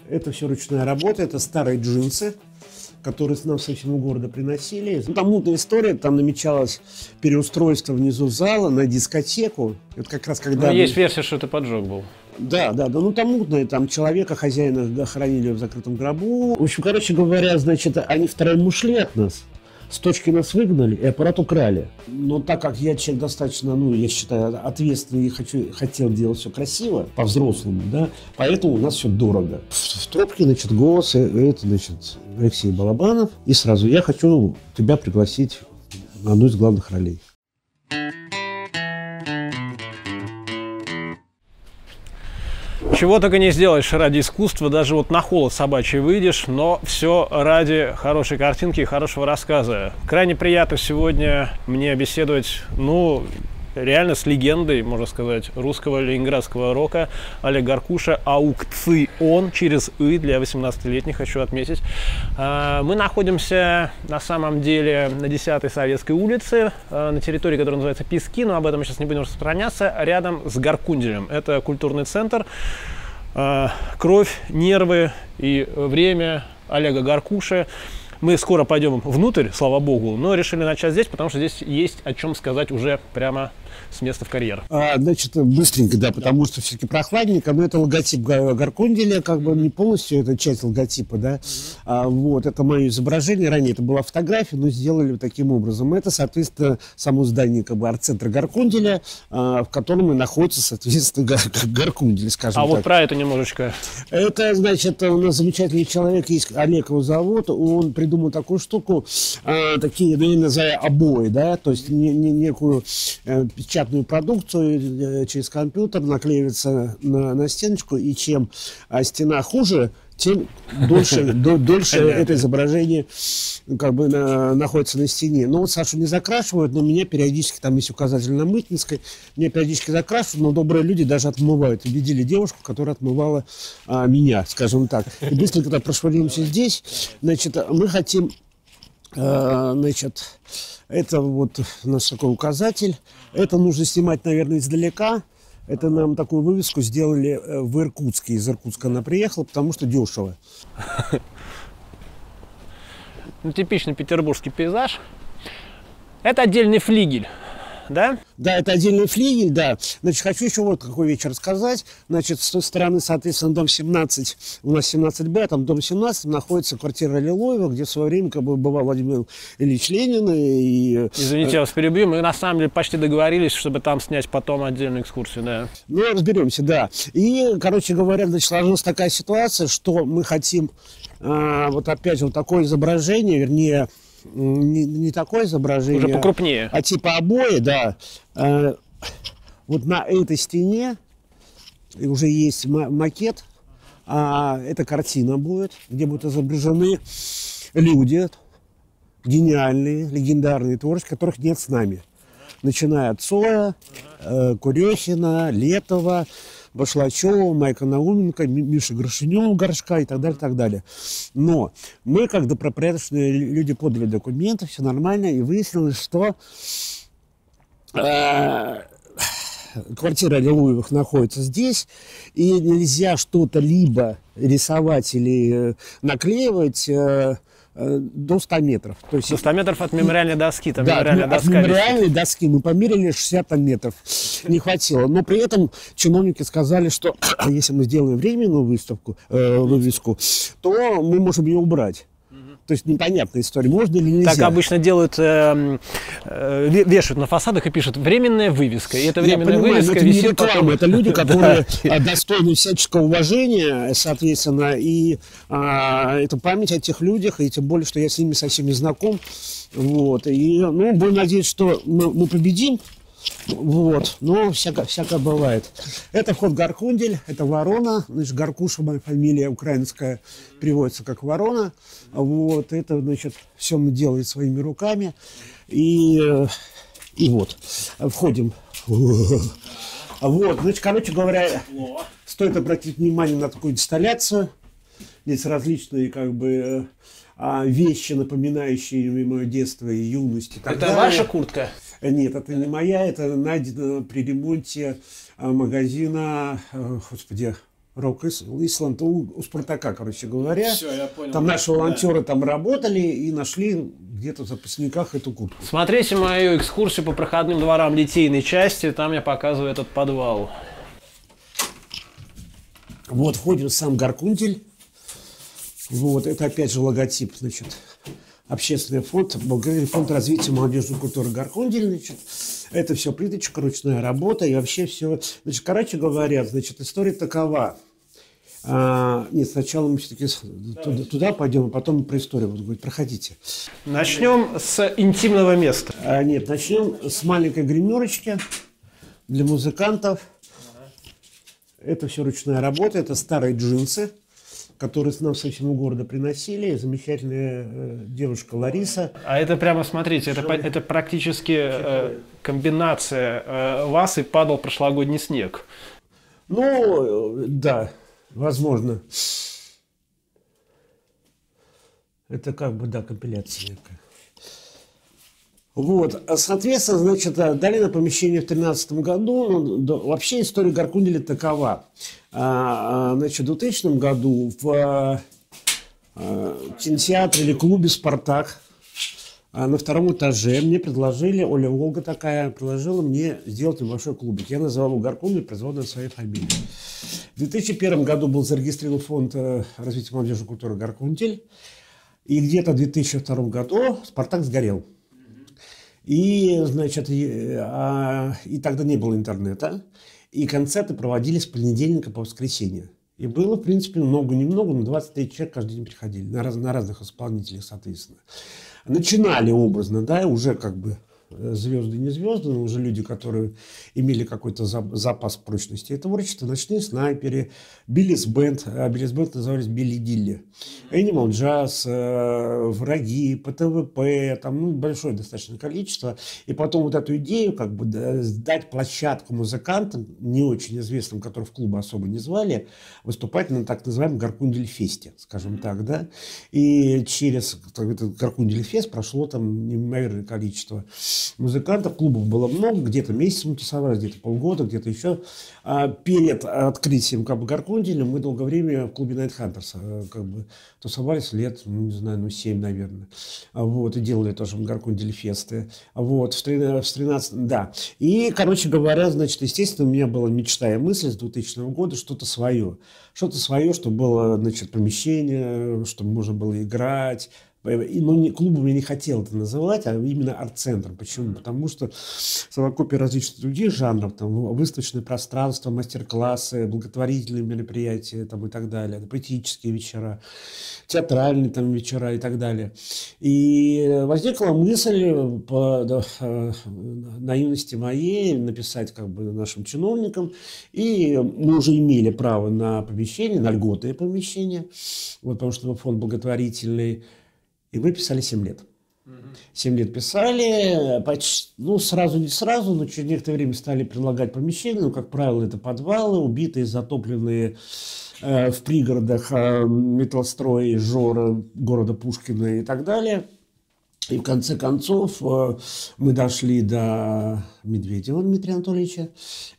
Это все ручная работа, это старые джинсы, которые с нам со всего города приносили. Ну, там мутная история, там намечалось переустройство внизу зала на дискотеку. Это как раз когда... Ну, есть версия, что это поджог был. Да, ну там мутное, там человека, хозяина хоронили в закрытом гробу. В общем, короче говоря, значит, они втроем ушли от нас. С точки нас выгнали и аппарат украли. Но так как я человек достаточно, ну, я считаю, ответственный и хотел делать все красиво, по-взрослому, да, поэтому у нас все дорого. В трубке, значит, голос, это, значит, Алексей Балабанов. И сразу я хочу тебя пригласить на одну из главных ролей. Чего только не сделаешь ради искусства, даже вот на холод собачий выйдешь, но все ради хорошей картинки и хорошего рассказа. Крайне приятно сегодня мне беседовать, ну, реально с легендой, можно сказать, русского ленинградского рока Олег Гаркуша. Аукцион через «ы» для 18-летних, хочу отметить. Мы находимся на самом деле на 10-й Советской улице, на территории, которая называется Пески, но об этом мы сейчас не будем распространяться, рядом с Гаркунделем. Это культурный центр. Кровь, нервы и время Олега Гаркуши. Мы скоро пойдем внутрь, слава богу, но решили начать здесь, потому что здесь есть о чем сказать уже прямо с места в карьер. Значит, быстренько, да, потому что все-таки прохладненько, но это логотип Гаркунделя, как бы не полностью, это часть логотипа, да. Вот, это мое изображение, ранее это была фотография, но сделали таким образом. Это, соответственно, само здание, как бы, арт-центра Гаркунделя, в котором и находится, соответственно, Гаркундель, скажем так. Вот про это немножечко. Это, значит, у нас замечательный человек есть, Олег его зовут, он придумал такую штуку, такие, ну, я называю обои, да, то есть некую печатную продукцию через компьютер наклеивается на стеночку, и чем стена хуже, тем дольше это изображение как бы находится на стене. Но вот Сашу не закрашивают, но меня периодически, там есть указатель на Мытнинской, меня периодически закрашивают, но добрые люди даже отмывают. Видели девушку, которая отмывала меня, скажем так. И быстренько когда прошвалимся здесь, значит, мы хотим, значит, это вот наш такой указатель. Это нужно снимать, наверное, издалека. Это нам такую вывеску сделали в Иркутске. Из Иркутска она приехала, потому что дешево. Ну, типичный петербургский пейзаж. Это отдельный флигель, да? Да, это отдельный флигель, да. Значит, хочу еще вот какой вечер рассказать. Значит, с той стороны, соответственно, дом 17, у нас 17Б, там дом 17, находится квартира Лилоева, где в свое время как бы бывал Владимир Ильич Ленин. И... Извините, я вас перебью. Мы на самом деле почти договорились, чтобы там снять потом отдельную экскурсию, да. Ну, разберемся, да. И, короче говоря, значит, сложилась такая ситуация, что мы хотим вот опять вот такое изображение, вернее, не такое изображение, уже покрупнее, а типа обои, да. Вот на этой стене уже есть макет, эта картина будет, где будут изображены люди гениальные, легендарные творчества, которых нет с нами. Начиная от Цоя, Курехина, Летова, Башлачева, Майка Науменко, Миши Горшинева, Горшка и так далее, так далее. Но мы, как добропорядочные люди, подали документы, все нормально, и выяснилось, что квартира Лилуевых находится здесь, и нельзя что-то либо рисовать или наклеивать до 100 метров. То есть, до 100 метров от мемориальной доски. Там да, мемориальная от доска мемориальной доски мы померили 60 метров. Не хватило. Но при этом чиновники сказали, что если мы сделаем временную вывеску, то мы можем ее убрать. То есть непонятная история, можно или нельзя. Так обычно делают, вешают на фасадах и пишут «временная вывеска». И эта временная вывеска это висит не реклама, потом. это люди, которые достойны всяческого уважения, соответственно, и это память о тех людях, и тем более, что я с ними совсем не знаком. Вот, и, ну, будем надеяться, что мы победим. Вот, но всякое бывает. Это вход Гаркундель, это ворона, значит, Гаркуша, моя фамилия украинская, переводится как ворона. Вот, это, значит, все мы делаем своими руками. И вот, входим. Вот, значит, короче говоря, стоит обратить внимание на такую инсталляцию. Здесь различные, как бы, вещи, напоминающие мое детство и юность. И так это далее. Ваша куртка? Нет, это не моя, это найдено при ремонте магазина, господи, Рок Исланд у Спартака, короче говоря. Все, я понял. Там наши волонтеры там работали и нашли где-то в запасниках эту куртку. Смотрите мою экскурсию по проходным дворам литейной части, там я показываю этот подвал. Вот входит сам Гаркунтель. Вот, это опять же логотип, значит, общественный фонд, фонд развития молодежной культуры Гаркунтель, значит. Это все плиточка, ручная работа и вообще все. Значит, короче говоря, значит, история такова. Нет, сначала мы все-таки туда пойдем, а потом про историю буду говорить. Проходите. Начнем с интимного места. Нет, начнем с маленькой гримерочки для музыкантов. Это все ручная работа, это старые джинсы, которые нам со всего города приносили. Замечательная девушка Лариса. А это прямо, смотрите, это практически комбинация вас и падал прошлогодний снег. Ну, да, возможно. Это как бы, да, компиляция некая. Вот, соответственно, значит, дали на помещение в 2013 году. Вообще история Гаркунтеля такова. Значит, в 2000 году в кинотеатре или клубе «Спартак» на втором этаже мне предложили, Оля Волга такая, предложила мне сделать небольшой клубик. Я называл его «Гаркунтель», производной от своей фамилии. В 2001 году был зарегистрирован фонд развития молодежной культуры «Гаркунтель». И где-то в 2002 году «Спартак» сгорел. И, значит, и тогда не было интернета, и концерты проводились с понедельника по воскресенье. И было, в принципе, много-немного, но 23 человек каждый день приходили, на разных исполнителей, соответственно. Начинали образно, да, уже как бы звезды не звезды, но уже люди, которые имели какой-то запас прочности и творчества, ночные снайперы, Биллис Бенд, Биллис-бенд назывались Билли Дилли, Animal Jazz, Враги, ПТВП, там, ну, большое достаточно количество. И потом вот эту идею, как бы, дать площадку музыкантам, не очень известным, которых в клубы особо не звали, выступать на так называемом Гаркунтель-фесте, скажем так, да. И через этот Гаркунтель-фест прошло там неимоверное количество музыкантов, клубов было много, где-то месяц мы тусовались, где-то полгода, где-то еще. Перед открытием как бы Гаркунтеля мы долгое время в клубе Night Hunters как бы тусовались лет, ну, не знаю, 7, наверное. Вот, и делали тоже Гаркунтель-фесты. Вот, в 13, да. И, короче говоря, значит, естественно, у меня была мечта и мысль с 2000 года что-то свое. Что-то свое, чтобы было, значит, помещение, чтобы можно было играть. Ну, клубом я не хотел это называть, а именно арт-центром. Почему? Потому что совокупие различных других жанров, там, выставочное пространство, мастер-классы, благотворительные мероприятия там, и так далее, поэтические вечера, театральные там, вечера и так далее. И возникла мысль по наивности моей написать как бы нашим чиновникам, и мы уже имели право на помещение, на льготное помещение, вот, потому что фонд благотворительный. И мы писали 7 лет. 7 лет писали, почти, ну, сразу не сразу, но через некоторое время стали предлагать помещения. Ну, как правило, это подвалы, убитые, затопленные в пригородах металлстроя, Жора, города Пушкина и так далее. И в конце концов мы дошли до Медведева Дмитрия Анатольевича.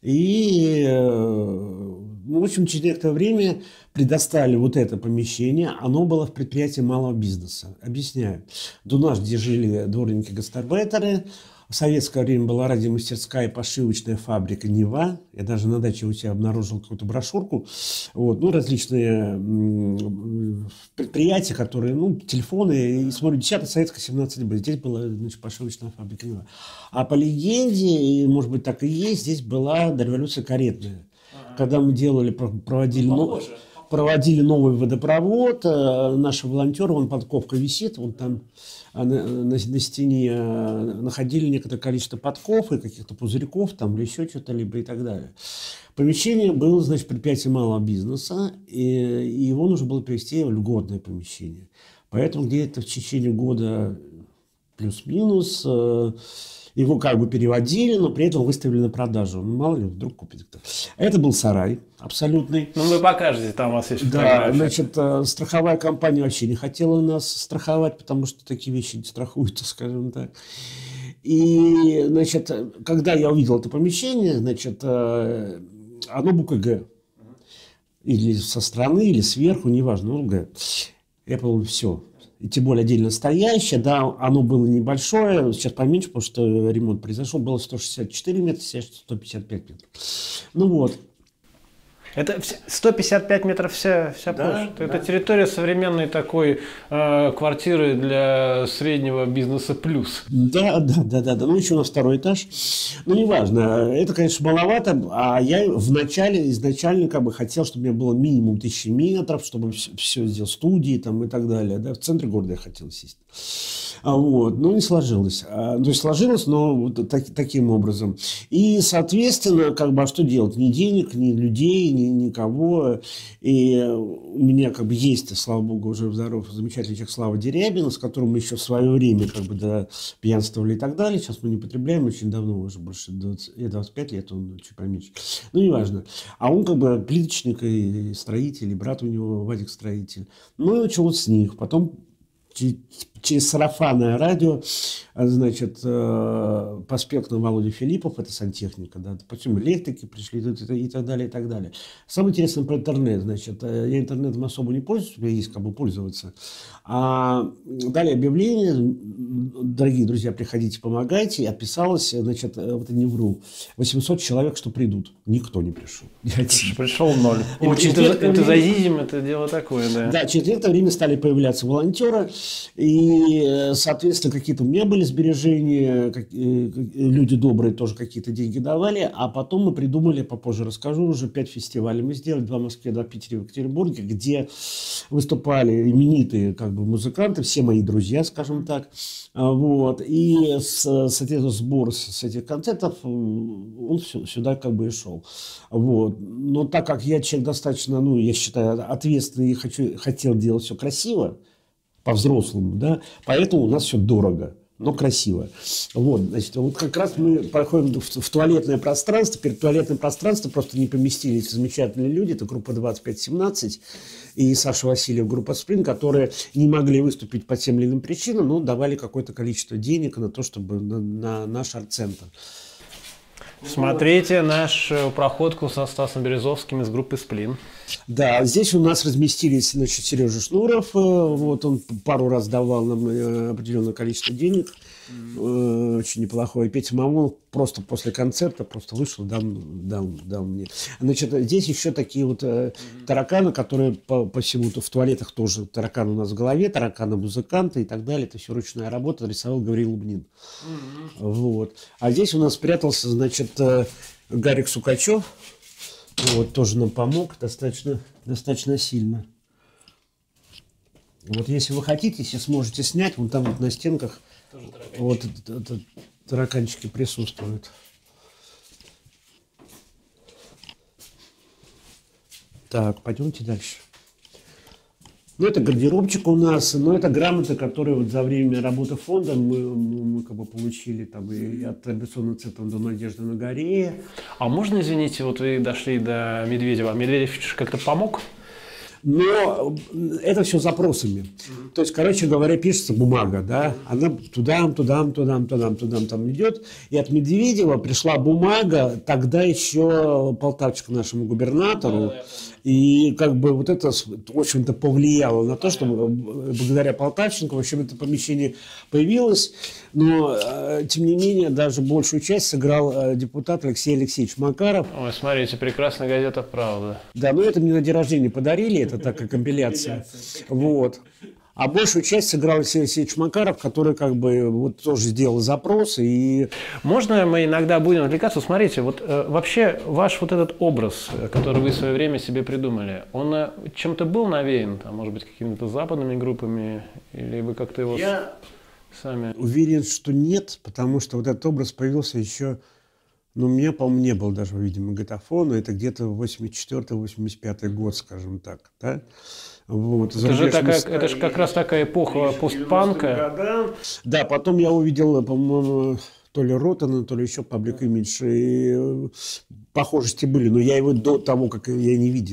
И, ну, в общем, через некоторое время предоставили вот это помещение. Оно было в предприятии малого бизнеса. Объясняю. До нас, где жили дворники-гастарбайтеры, в советское время была радиомастерская и пошивочная фабрика «Нева». Я даже на даче у себя обнаружил какую-то брошюрку. Вот, ну, различные предприятия, которые, ну, телефоны. И смотрю, 10-й советская, 17 был. Здесь была, значит, пошивочная фабрика «Нева». А по легенде, и, может быть, так и есть, здесь была до революции каретная. Когда мы делали, проводили новый водопровод, наши волонтеры, он под ковкой висит, он там на стене находили некоторое количество подков и каких-то пузырьков там, или еще что-то, либо и так далее. Помещение было, значит, предприятие малого бизнеса, и его нужно было привести в льготное помещение. Поэтому где-то в течение года плюс-минус его как бы переводили, но при этом выставили на продажу. Ну, мало ли, вдруг купит кто. Это был сарай абсолютный. Ну, вы покажете, там у вас есть фотографии. Да, значит, страховая компания вообще не хотела нас страховать, потому что такие вещи не страхуются, скажем так. И, значит, когда я увидел это помещение, значит, оно буквой «Г». или со стороны, или сверху, неважно, ОЛГ. Apple все. И тем более отдельно стоящее, да, оно было небольшое, сейчас поменьше, потому что ремонт произошел, было 164 метра, сейчас 155 метров. Ну вот. Это 155 метров вся Да, площадь. да. Это территория современной такой квартиры для среднего бизнеса плюс. Да. Ну, еще у нас второй этаж. Ну, неважно. Это, конечно, маловато. А я изначально как бы хотел, чтобы у меня было минимум 1000 метров, чтобы все сделать, студии там и так далее. Да? В центре города я хотел сесть. Вот. Но не сложилось. То есть сложилось, но вот таким образом. И, соответственно, как бы, а что делать? Ни денег, ни людей, никого. И у меня как бы есть, слава богу, уже здоров, замечательный человек Слава Дерябин, с которым мы еще в свое время как бы да, пьянствовали и так далее. Сейчас мы не потребляем очень давно, уже больше 25 лет, он чуть поменьше. Ну, неважно. А он как бы плиточник и строитель, и брат у него Вадик строитель. Ну, и начал с них. Потом через сарафанное радио, значит, поспел к нам Володя Филиппов, это сантехника, да, потом электрики пришли и так далее, и так далее. Самое интересное про интернет, значит, я интернетом особо не пользуюсь, у меня есть как бы пользоваться, а дали объявление, дорогие друзья, приходите, помогайте, и отписалось, значит, вот я не вру, 800 человек, что придут, никто не пришел. Пришел 0. Энтузиазм, это дело такое, да. Да, через это время стали появляться волонтеры, и, соответственно, какие-то у меня были сбережения, люди добрые тоже какие-то деньги давали, а потом мы придумали, попозже расскажу, уже 5 фестивалей мы сделали, 2 в Москве, 2 в Питере, в Екатеринбурге, где выступали именитые как бы музыканты, все мои друзья, скажем так, вот, и, соответственно, сбор с этих концертов, он сюда как бы и шел, вот, но так как я человек достаточно, ну, я считаю, ответственный и хотел делать все красиво, по-взрослому, да, поэтому у нас все дорого, но красиво. Вот, значит, вот как раз мы проходим в туалетное пространство, перед туалетным пространством просто не поместились замечательные люди, это группа 2517 и Саша Васильев, группа Сплин, которые не могли выступить по тем или иным причинам, но давали какое-то количество денег на то, чтобы на наш арт-центр. Смотрите нашу проходку со Стасом Березовским из группы «Сплин». Да, здесь у нас разместились, значит, Сережа Шнуров, вот он пару раз давал нам определенное количество денег, очень неплохой. Петя Мамон просто после концерта просто вышел, дал мне. Значит, здесь еще такие вот тараканы, которые по всему в туалетах тоже тараканы у нас в голове, тараканы музыканты и так далее. Это все ручная работа, рисовал Гавриил Лубнин. Вот. А здесь у нас спрятался, значит, Гарик Сукачев. Вот, тоже нам помог достаточно сильно. Вот если вы хотите, если сможете снять, вон там вот на стенках вот тараканчики присутствуют. Так, пойдемте дальше. Ну, это гардеробчик у нас, но это грамоты, которые вот за время работы фонда мы как бы получили там и от традиционного центра до Надежды на горе. А можно, извините, вот вы дошли до Медведева. Медведев как-то помог? Но это все запросами. То есть, короче говоря, пишется бумага, да, она туда там идет. И от Медведева пришла бумага, тогда еще Полтавчику, нашему губернатору. И как бы вот это, в общем-то, повлияло на то, что благодаря Полтавченко, в общем, это помещение появилось. Но, тем не менее, даже большую часть сыграл депутат Алексей Алексеевич Макаров. Ой, смотрите, прекрасная газета «Правда». Да, но это мне на день рождения подарили, это такая компиляция. Вот. А большую часть сыграл Алексей Алексеевич Макаров, который как бы вот тоже сделал запрос. И... Можно мы иногда будем отвлекаться? Смотрите, вот вообще ваш вот этот образ, который вы в свое время себе придумали, он чем-то был навеян, там, может быть, какими-то западными группами, или вы как-то его сами... Уверен, что нет, потому что вот этот образ появился еще... Ну, у меня, по-моему, не было даже, видимо, магнитофона. Это где-то 84-85 год, скажем так, да? Вот. Это же как раз такая эпоха постпанка. Да, потом я увидел, по-моему, то ли Ротана, то ли еще Public Image. И похожести были, но я его до того, как я не видел.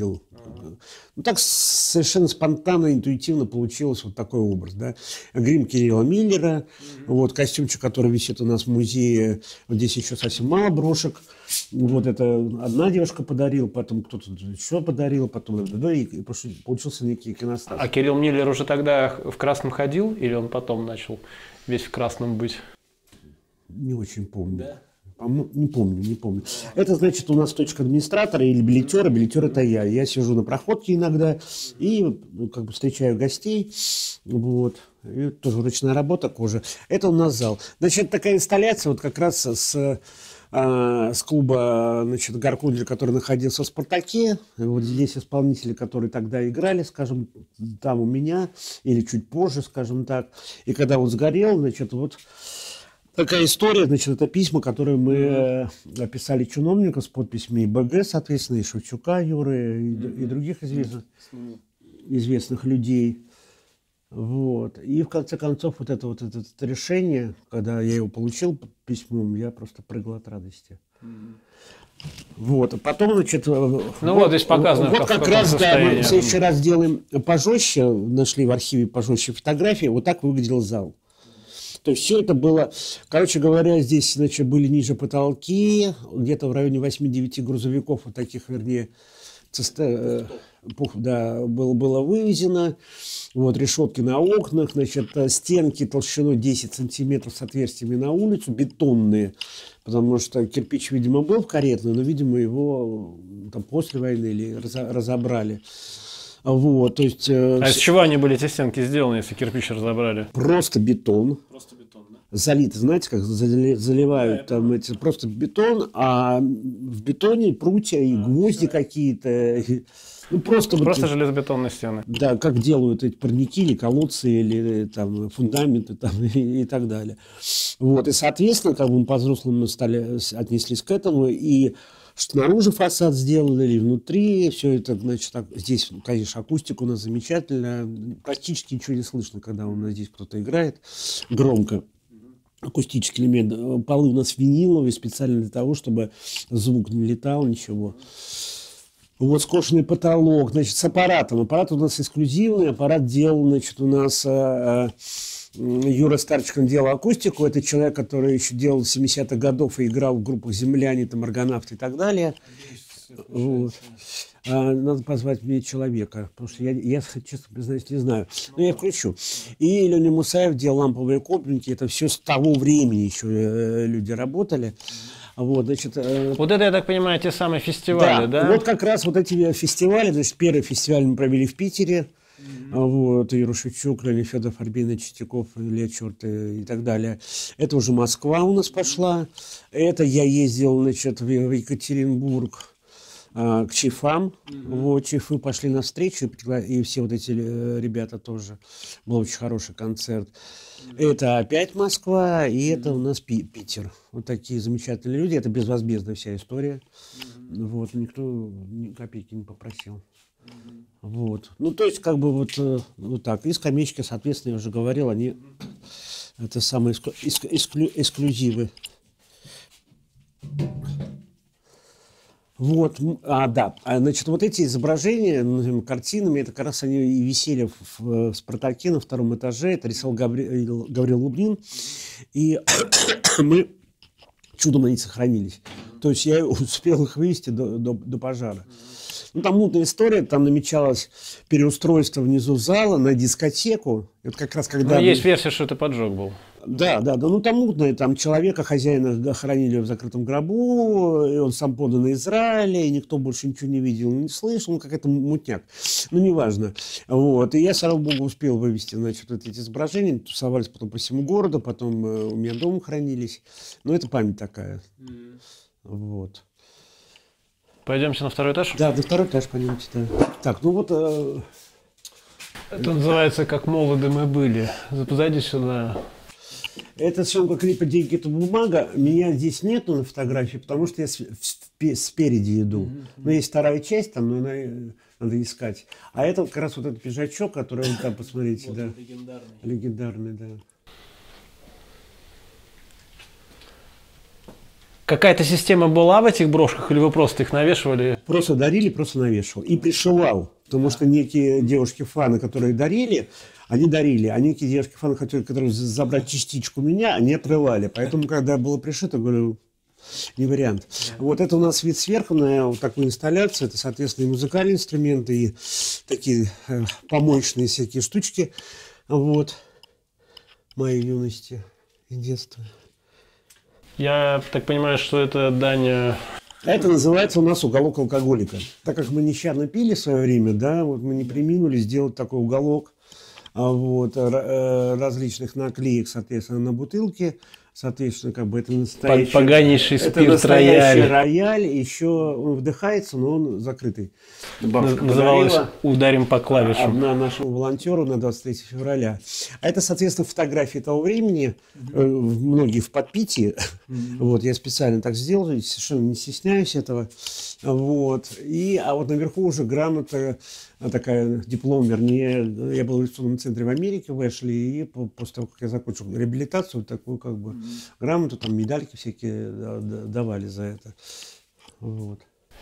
Ну, так совершенно спонтанно, интуитивно получилось вот такой образ, да. Грим Кирилла Миллера, вот, костюмчик, который висит у нас в музее, вот здесь еще совсем мало брошек. Вот это одна девушка подарила, потом кто-то еще подарил, потом и получился некий иконостас. А Кирилл Миллер уже тогда в красном ходил, или он потом начал весь в красном быть? Не очень помню. Да? Не помню. Это значит у нас точка администратора или билетера. Билетер это я. Я сижу на проходке иногда и как бы встречаю гостей. Вот. И тоже ручная работа, кожа. Это у нас зал. Значит, такая инсталляция вот как раз с клуба, значит, Гаркундель, который находился в «Спартаке». Вот здесь исполнители, которые тогда играли, скажем, там у меня, или чуть позже, скажем так. И когда он сгорел, значит, вот такая история, значит, это письма, которые мы описали чиновникам с подписями и БГ, соответственно, и Шевчука Юры, и других известных людей. Вот. И в конце концов вот это решение, когда я его получил письмом, я просто прыгал от радости. Вот. А потом, значит, вот здесь показано, вот как раз, да, мы в следующий раз сделаем пожестче, нашли в архиве пожестче фотографии, вот так выглядел зал. То есть все это было, короче говоря, здесь, значит, были ниже потолки, где-то в районе 8-9 грузовиков, вот таких, вернее, да, было вывезено. Вот, решетки на окнах, значит, стенки толщиной 10 сантиметров с отверстиями на улицу, бетонные, потому что кирпич, видимо, был в каретной, но, видимо, его там после войны или разобрали. Вот, то есть, а из чего они были, эти стенки, сделаны, если кирпич разобрали? Просто бетон. Просто бетон, да? Залит, знаете, как заливают, да, там эти, просто бетон, а в бетоне прутья и гвозди какие-то. Ну, просто железобетонные стены. Да, как делают эти парники или колодцы, или там фундаменты там, и так далее. Вот, и, соответственно, как бы мы по-взрослому отнеслись к этому, и снаружи фасад сделали, и внутри все это, значит, здесь, конечно, акустика у нас замечательная, практически ничего не слышно, когда у нас здесь кто-то играет громко. Акустический элемент. Полы у нас виниловые, специально для того, чтобы звук не летал, ничего. Вот скошенный потолок, значит, с аппаратом. Аппарат у нас эксклюзивный, аппарат делал, значит, у нас Юра Старчик, он делал акустику. Это человек, который еще делал в 70-х годов и играл в группах «Земляне», там, «Аргонавты» и так далее. Вот. Надо позвать мне человека, потому что я, честно признаюсь, не знаю. Но я включу. И Леня Мусаев делал ламповые копленки. Это все с того времени еще люди работали. Вот, значит, вот это, я так понимаю, те самые фестивали, да? Вот как раз вот эти фестивали. Значит, первый фестиваль мы провели в Питере. Вот, и Рушевчук, Леонид Федоров, Арбина, Чистяков, Илья Черт и так далее. Это уже Москва у нас пошла. Это я ездил, значит, в Екатеринбург к Чифам. Вот, Чифы пошли навстречу, и все вот эти ребята тоже. Был очень хороший концерт. Это опять Москва, и это у нас Питер. Вот такие замечательные люди. Это безвозмездная вся история. Вот, никто ни копейки не попросил. Вот. Ну, то есть, как бы вот так. И скамеечки, соответственно, я уже говорил, они это самые эксклюзивы. Вот, да, значит, вот эти изображения картинами, это как раз они и висели в «Спартаке» на втором этаже, это рисовал Гаврил Лубнин, и мы, чудом они сохранились. То есть я успел их вывести до пожара. Ну, там мутная история, там намечалось переустройство внизу зала на дискотеку. Это как раз когда... Ну, есть версия, что это поджог был. Да, ну там мутное, там человека, хозяина хоронили в закрытом гробу, и он сам подан на Израиле, и никто больше ничего не видел, не слышал, ну какой-то мутняк, ну неважно. Вот, и я, слава богу, успел вывести, значит, вот эти изображения, тусовались потом по всему городу, потом у меня дома хранились, ну это память такая, вот. Пойдемте на второй этаж? Да, на второй этаж пойдемте, да. Так, ну вот... Это называется «Как молоды мы были». Зайди сюда. Это съемка клипа «Деньги – это бумага». Меня здесь нету на фотографии, потому что я спереди иду. Но есть вторая часть, там, но надо искать. А это как раз вот этот пиджачок, который вы там посмотрите. Вот, да. Легендарный, да. Какая-то система была в этих брошках, или вы просто их навешивали? Просто дарили, просто навешивал. И пришивал. Потому что некие девушки-фаны, которые дарили, а некие девушки-фаны, которые забрать частичку меня, они отрывали. Поэтому, когда было пришито, говорю, не вариант. Вот это у нас вид сверху на вот такую инсталляцию. Это, соответственно, и музыкальные инструменты, и такие помоечные всякие штучки. Вот. Моей юности и детства. Я так понимаю, что это дань... Это называется у нас уголок алкоголика. Так как мы нещадно пили в свое время, да, вот мы не преминули сделать такой уголок вот, различных наклеек, соответственно, на бутылке. Соответственно, как бы это настоящий... Поганейший спирт, это настоящий рояль. рояль. Еще он вдыхается, но он закрытый. Называлось «Ударим по клавишам». Одна нашему волонтеру на 23 февраля. А это, соответственно, фотографии того времени, многие в подпитии. Вот, я специально так сделал, совершенно не стесняюсь этого. Вот. А вот наверху уже грамота, такая, диплом, вернее, я был в революционном центре в Америке, в Эшли, и после того, как я закончил реабилитацию, такую как бы грамоту, там медальки всякие давали за это. Вот.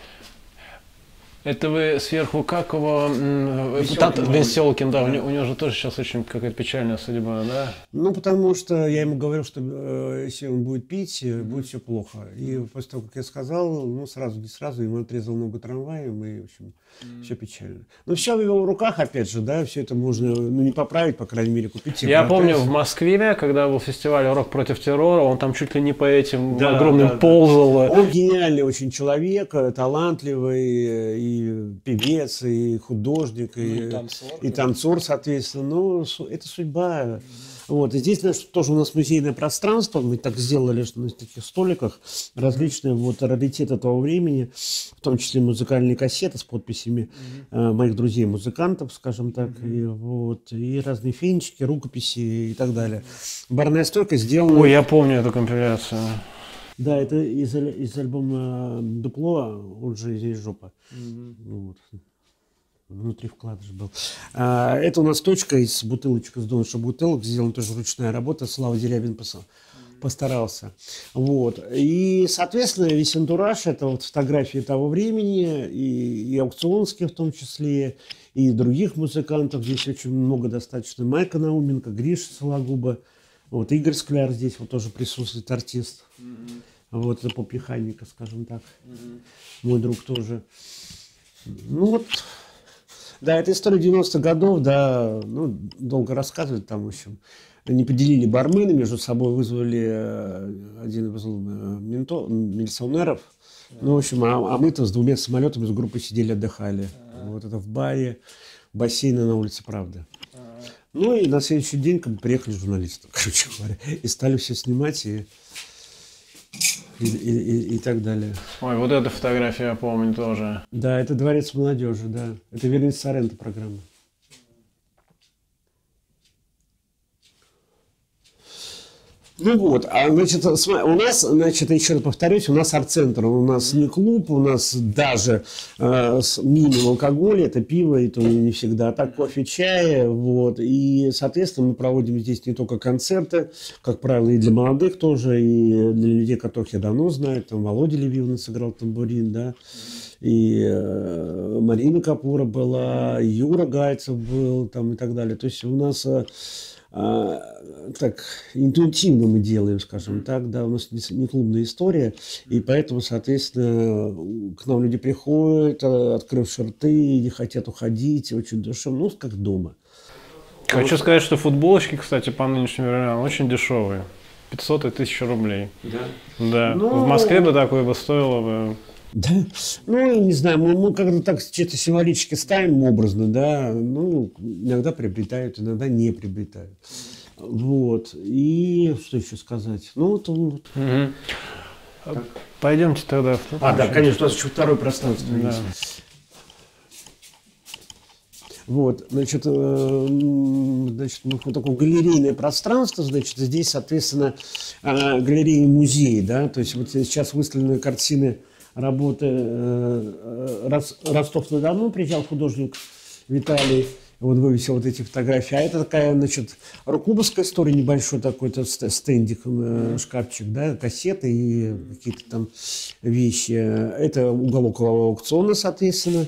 Это вы сверху как его... Веселкин, да, у него же тоже сейчас очень какая-то печальная судьба, да? Ну, потому что я ему говорил, что если он будет пить, будет все плохо. И после того, как я сказал, ну, не сразу, ему отрезал ногу трамваем, и, в общем, все печально. Но все в его руках, опять же, да, все это можно, ну, не поправить, по крайней мере, купить. Я помню в Москве, когда был фестиваль «Рок против террора», он там чуть ли не по этим огромным ползал. Он гениальный очень человек, талантливый, и певец, и художник, и танцор, соответственно. Но это судьба. Вот. И здесь тоже у нас музейное пространство. Мы так сделали, что на таких столиках различные вот раритеты того времени, в том числе музыкальные кассеты с подписями моих друзей-музыкантов, скажем так, и разные фенечки, рукописи и так далее. Барная стойка сделана... Ой, я помню эту компиляцию. Да, это из альбома «Дупло», он же «Здесь жопа». Вот. Внутри вкладыш был. Это у нас точка из бутылочек, из донышка бутылок, сделана тоже ручная работа, Слава Дерябин постарался. Вот. И, соответственно, весь антураж, это вот фотографии того времени, и аукционские в том числе, и других музыкантов. Здесь очень много достаточно. Майка Науменко, Гриша Сологуба, вот Игорь Скляр здесь вот тоже присутствует, артист. Вот, это поп-механика, скажем так. Мой друг тоже. Ну вот, да, это история 90-х годов, да, ну, долго рассказывать там, в общем. Они поделили бармены между собой, один вызвал милиционеров. Ну, в общем, а мы-то с двумя самолетами с группой сидели, отдыхали. Вот это в баре, бассейна на улице Правды. Ну, и на следующий день как бы приехали журналисты, короче говоря, и стали все снимать, и так далее. Ой, вот эта фотография я помню тоже. Да, это «Дворец молодежи», да. Это «Вернись Соренто» программа. Ну вот, значит, у нас, значит, еще раз повторюсь, у нас арт-центр, у нас не клуб, у нас даже с минимум алкоголя, это пиво, и то не всегда, а так кофе, чай, вот, и, соответственно, мы проводим здесь не только концерты, как правило, и для молодых тоже, и для людей, которых я давно знаю, там Володя Левиев сыграл тамбурин, да, и Марина Капура была, и Юра Гайцев был, там, и так далее, то есть у нас... так интуитивно мы делаем, скажем так, да, у нас не клубная история, и поэтому, соответственно, к нам люди приходят, открывши рты, не хотят уходить, очень душевно, ну, как дома. Хочу сказать, что футболочки, кстати, по нынешним временам очень дешевые, 500 и 1000 рублей. Да? Да. Ну, в Москве бы такое бы стоило бы... Да, ну, не знаю, мы как-то так что-то символически ставим образно, да, ну, иногда приобретают, иногда не приобретают. Вот, и что еще сказать? Ну, вот... Пойдемте тогда. Да, конечно, у нас еще второе пространство есть. Вот, значит, вот такое галерейное пространство, значит, здесь, соответственно, галерея и музей, да, то есть вот сейчас выставлены картины работы Ростов-на-Дону, приезжал художник Виталий Он вывесил вот эти фотографии. А это такая, значит, рок-клубовская история, небольшой такой-то стендик, шкафчик, да, кассеты и какие-то там вещи. Это уголок аукциона, соответственно.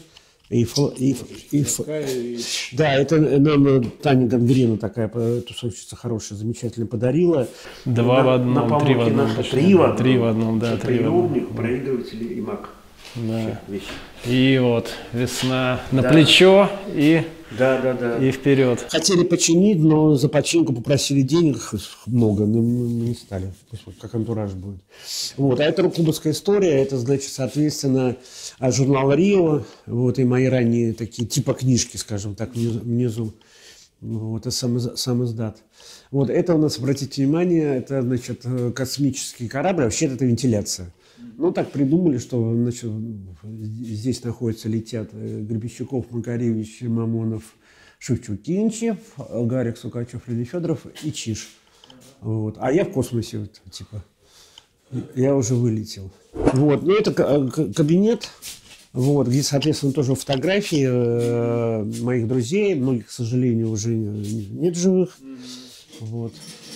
Да, это нам Таня Гангрена такая тусовщица хорошая, замечательно подарила. Два в одном, три в одном. Три в одном, да. Приемник, проигрыватель и Мак. Да. И вот весна на плечо и вперед. Хотели починить, но за починку попросили денег много, но мы не стали. Пусть как антураж будет. Вот. А это рок-клубовская история, это, значит, соответственно, журнал «Рио», вот, и мои ранние такие, типа книжки, скажем так, внизу. Вот, это сам издат. Вот, это у нас, обратите внимание, это, значит, космический корабль, вообще это вентиляция. Ну, так придумали, что, значит, здесь находятся, летят Гребенщиков, Макаревич, Мамонов, Шевчук, Кинчев, Гарик, Сукачев, Леонид Федоров и Чиж. Вот. А я в космосе, вот, типа, я уже вылетел. Вот. Ну, это кабинет, вот, где, соответственно, тоже фотографии моих друзей, многих, к сожалению, уже нет живых. Вот.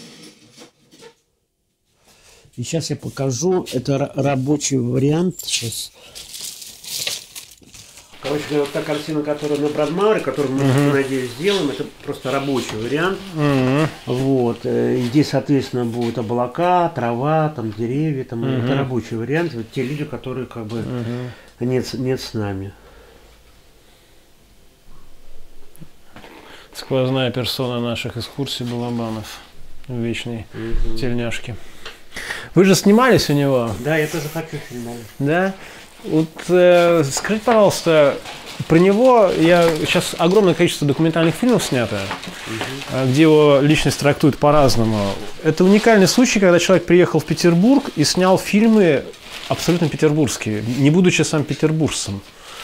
И сейчас я покажу, это рабочий вариант. Сейчас. Короче говоря, вот та картина, которая на Брадмауэре, которую мы, надеюсь, сделаем, это просто рабочий вариант. Вот. И здесь, соответственно, будут облака, трава, там, деревья. Там, это рабочий вариант. Вот те люди, которые как бы нет с нами. Сквозная персона наших экскурсий Балабанов в вечной тельняшке. Вы же снимались у него? Да, я тоже хочу снимать. Да? Вот скажите, пожалуйста, про него сейчас огромное количество документальных фильмов снято, где его личность трактует по-разному. Это уникальный случай, когда человек приехал в Петербург и снял фильмы абсолютно петербургские, не будучи сам петербуржцем.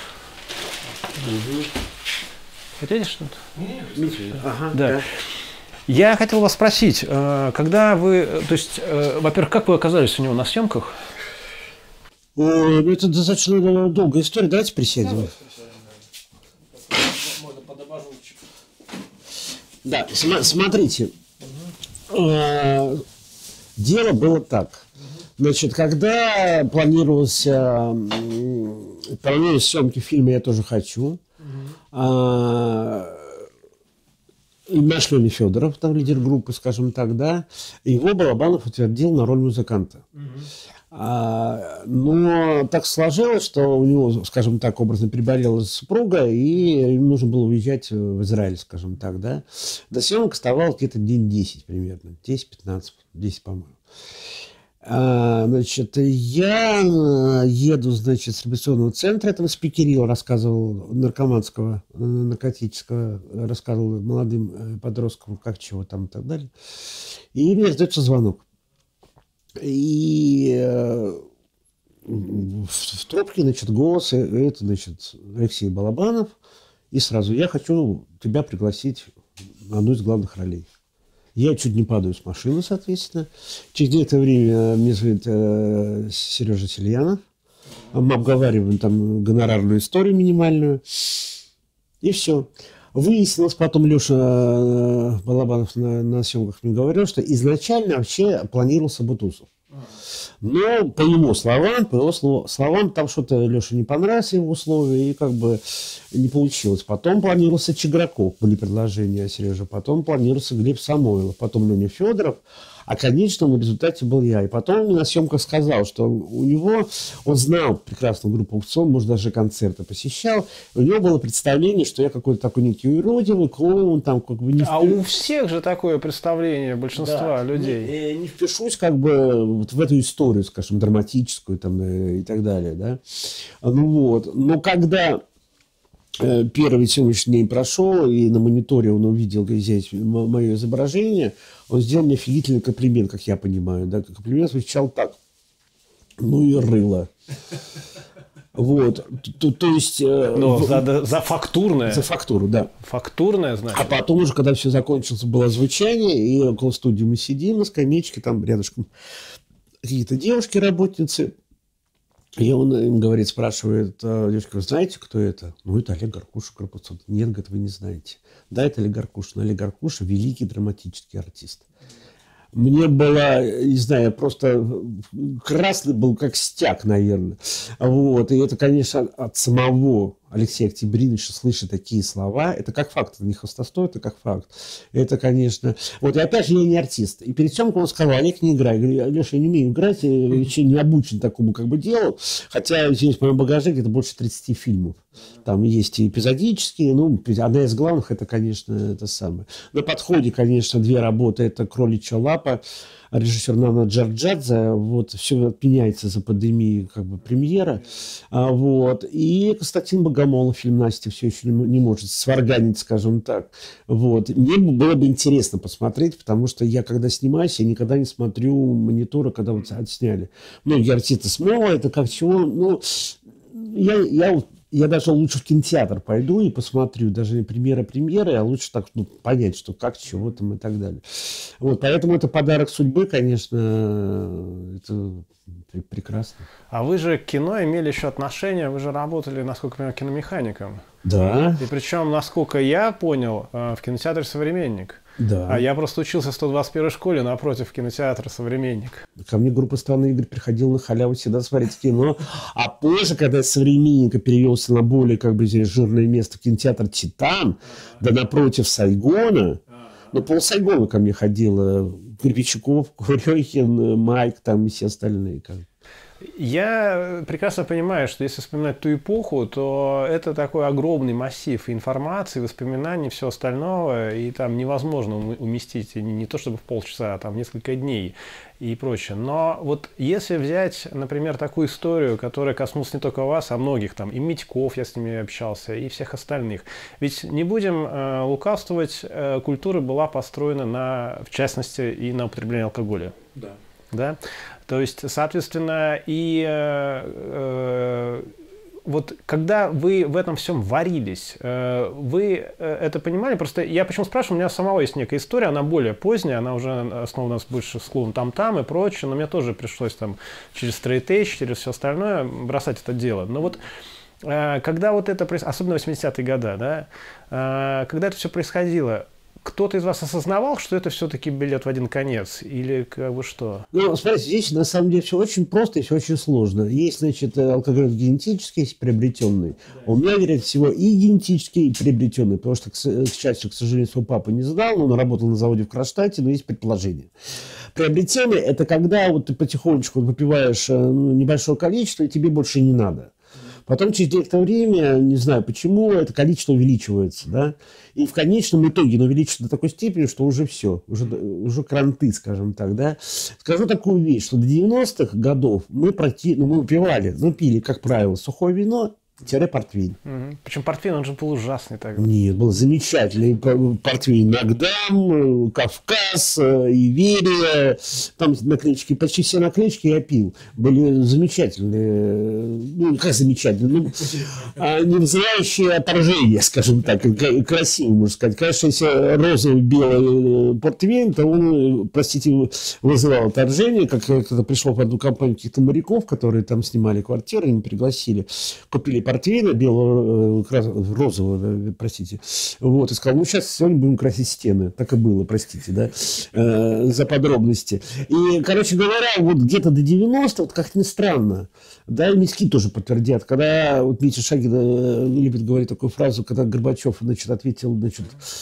Хотите что-то? Ага, да. Я хотел вас спросить, когда вы, то есть, во-первых, как вы оказались у него на съемках? Это достаточно долгая история. Давайте присядем. Можно под абажурчик. Да, смотрите. Дело было так. Значит, когда планировались съемки фильма «Я тоже хочу», и наш Леня Федоров, там лидер группы, скажем так, да, его Балабанов утвердил на роль музыканта. Но так сложилось, что у него, скажем так, образно приболела супруга, и им нужно было уезжать в Израиль, скажем так, да. До съемок оставалось где-то день 10 примерно, 10-15, 10, по-моему. Значит, я еду, значит, с реабилитационного центра, этого спикерил, рассказывал, наркотического, рассказывал молодым подросткам, как, чего там и так далее. И мне раздается звонок. И в трубке, значит, голос, это, значит, Алексей Балабанов, и сразу: я хочу тебя пригласить на одну из главных ролей. Я чуть не падаю с машины, соответственно. Через некоторое время мне звонит Сережа Сельянов. Мы обговариваем там гонорарную историю минимальную. И все. Выяснилось, потом Леша Балабанов на съемках мне говорил, что изначально вообще планировался Бутусов. Но по его словам, там что-то Леше не понравилось, его условия, и как бы не получилось. Потом планировался Чиграков, были предложения Сережа, потом планировался Глеб Самойлов, потом Леня Федоров, а конечном результате был я. И потом мне на съемках сказал, что у него, он знал прекрасно группу «Аукцион», может, даже концерты посещал, у него было представление, что я какой-то такой некий уродивый клоун, там как бы не... А у всех же такое представление большинства людей. Не впишусь как бы вот в эту историю, скажем, драматическую там и так далее, да. Ну вот, но когда первый съемочный день прошел, и на мониторе он увидел здесь мое изображение, он сделал мне офигительный комплимент, как я понимаю. Да? Комплимент звучал так: ну и рыло. Вот. То есть... за фактурное. За фактуру, да. Фактурное, значит. А потом уже, когда все закончилось, было звучание, и около студии мы сидим на скамеечке, там рядышком какие-то девушки-работницы. И он им говорит, спрашивает, девушка, вы знаете, кто это? Ну, это Олег Гаркуша, группа «Цунт». Нет, говорит, вы не знаете. Да, это Олег Гаркуша. Но Олег Гаркуша – великий драматический артист. Мне было, не знаю, я просто красный был, как стяг, наверное. Вот. И это, конечно, от самого Алексея Октябриновича слышать такие слова, это как факт, это не хвастовство, это как факт. Это, конечно... Вот, и опять же, я не артист. И перед тем, как он сказал, Олег, не играй. Я говорю, Леша, я не умею играть, я еще не обучен такому как бы делу. Хотя здесь в моем багаже где-то больше 30 фильмов. Там есть и эпизодические, ну, одна из главных, это, конечно, это самое. На подходе, конечно, 2 работы, это «Кроличья лапа», режиссер Нана Джорджадзе, вот, все отменяется за пандемией, как бы, премьера, вот, и Константин Богомолов, фильм «Настя» все еще не может сварганить, скажем так, вот. Мне было бы интересно посмотреть, потому что я, когда снимаюсь, я никогда не смотрю монитора, когда вот отсняли. Многие артисты снова, это как чего, ну, я даже лучше в кинотеатр пойду и посмотрю, даже не премьеры, а лучше так, ну, понять, что как, чего там и так далее. Вот, поэтому это подарок судьбы, конечно, это прекрасно. А вы же к кино имели еще отношения, вы же работали, насколько я понимаю, киномехаником. Да. И причем, насколько я понял, в кинотеатре «Современник». Да. А я просто учился в 121-й школе напротив кинотеатра «Современник». Ко мне группа «Странный Игорь» приходила на халяву всегда смотреть кино. А позже, когда из «Современника» перевелся на более, как бы, здесь жирное место, в кинотеатр «Титан», да напротив Сайгона, ну, пол Сайгона ко мне ходила, Гребенщиков, Курехин, Майк, там и все остальные. Я прекрасно понимаю, что если вспоминать ту эпоху, то это такой огромный массив информации, воспоминаний, все остального, и там невозможно уместить не то чтобы в полчаса, а там несколько дней и прочее. Но вот если взять, например, такую историю, которая коснулась не только вас, а многих, там, и Митьков, я с ними общался, и всех остальных. Ведь не будем лукавствовать, культура была построена в частности, и на употреблении алкоголя. Да. Да? То есть, соответственно, и вот когда вы в этом всем варились, вы это понимали? Просто я почему спрашиваю, у меня самого есть некая история, она более поздняя, она уже основана больше с клубом там-там и прочее, но мне тоже пришлось там через Straight Edge, через все остальное бросать это дело. Но вот когда вот это происходило, особенно 80-е годы, да, когда это все происходило, кто-то из вас осознавал, что это все-таки билет в один конец? Или как бы что? Ну, смотрите, здесь на самом деле все очень просто и все очень сложно. Есть, значит, алкоголь генетический, есть приобретенный. Да. У меня, вероятнее всего, и генетический, и приобретенный. Потому что, к счастью, к сожалению, своего папы не знал. Он работал на заводе в Кронштадте, но есть предположение. Приобретенный – это когда вот ты потихонечку выпиваешь небольшое количество, и тебе больше не надо. Потом через некоторое время, не знаю почему, это количество увеличивается, да, и в конечном итоге оно увеличивается до такой степени, что уже все, уже кранты, скажем так, да. Скажу такую вещь, что до 90-х годов мы выпивали, пили, как правило, сухое вино, портвейн. Угу. Причем портвейн, он же был ужасный тогда. Нет, был замечательный портвейн. Нагдам, Кавказ, Иверия. Там наклеечки, почти все наклеечки я пил. Были замечательные. Ну, как замечательные? Не вызывающие отторжение, скажем так. Красиво, можно сказать. Конечно, если розовый, белый портвейн, то он, простите, вызывал отторжение. Как когда пришло в одну компанию каких-то моряков, которые там снимали квартиры, им пригласили, купили портвейна белого, розового, простите. Вот, и сказал, сейчас сегодня будем красить стены. Так и было, простите, да, за подробности. И, короче говоря, вот где-то до 90-х, вот как ни странно, да, и Митьки тоже подтвердят, когда вот Митя Шагин любит говорить такую фразу, когда Горбачев, значит, ответил, значит,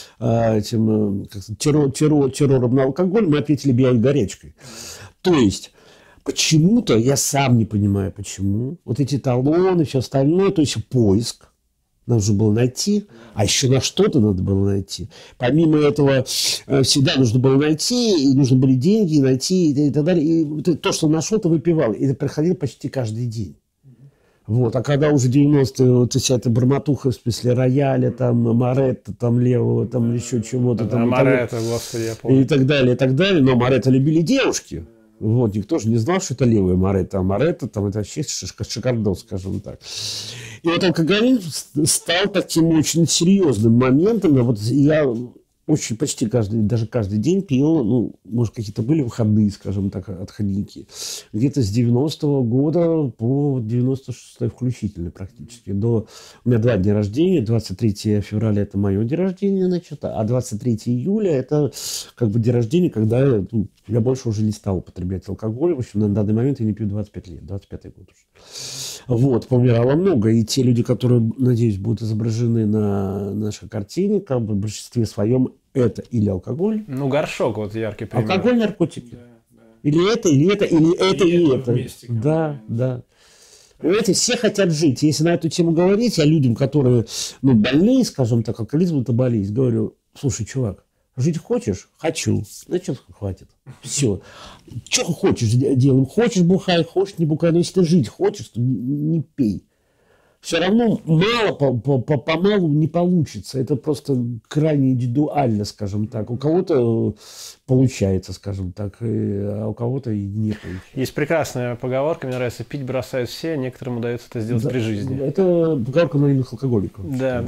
этим террором на алкоголь, мы ответили белой горячкой. То есть, почему-то, я сам не понимаю, почему, вот эти талоны, все остальное, то есть поиск, нужно было найти, а еще на что-то надо было найти. Помимо этого, всегда нужно было найти, и нужны были деньги, найти, и так далее. И то, что нашел, то выпивал. И это происходило почти каждый день. Вот. А когда уже 90-е, вот вся эта бормотуха, в смысле рояля, там, Моретто, там, левого, там, еще чего-то. Там, Моретто, господи, я помню. И так далее, и так далее. Но Моретто любили девушки. Вот, никто же не знал, что это левая Моретто, а Моретто, там, это вообще шикардос, скажем так. И вот алкоголизм стал таким очень серьезным моментом. Вот я очень почти даже каждый день пил, ну, может, какие-то были выходные, скажем так, отходники. Где-то с 90-го года по 96-й включительно практически. У меня 2 дня рождения. 23 февраля – это мое день рождения, значит, а 23 июля – это как бы день рождения, когда я больше уже не стал употреблять алкоголь. В общем, на данный момент я не пью 25 лет, 25-й год уже. Вот, помирало много. И те люди, которые, надеюсь, будут изображены на нашей картине, как бы в большинстве своем это или алкоголь. Ну, горшок вот яркий пример. Алкоголь, наркотики. Да, да. Или это, или это, или это, и это. Вместе, да, да. Понимаете, все хотят жить. Если на эту тему говорить, я людям, которые, ну, больные, скажем так, алкоголизм – это болезнь, говорю: слушай, чувак, жить хочешь? Хочу. Значит, хватит. Все. Что хочешь делаем? Хочешь бухай, хочешь не бухай. Но если ты жить хочешь, то не пей. Все равно мало помалу не получится. Это просто крайне индивидуально, скажем так. У кого-то получается, скажем так, а у кого-то и не получается. Есть прекрасная поговорка, мне нравится: пить бросают все, некоторым удается это сделать при жизни. Это поговорка анонимных алкоголиков.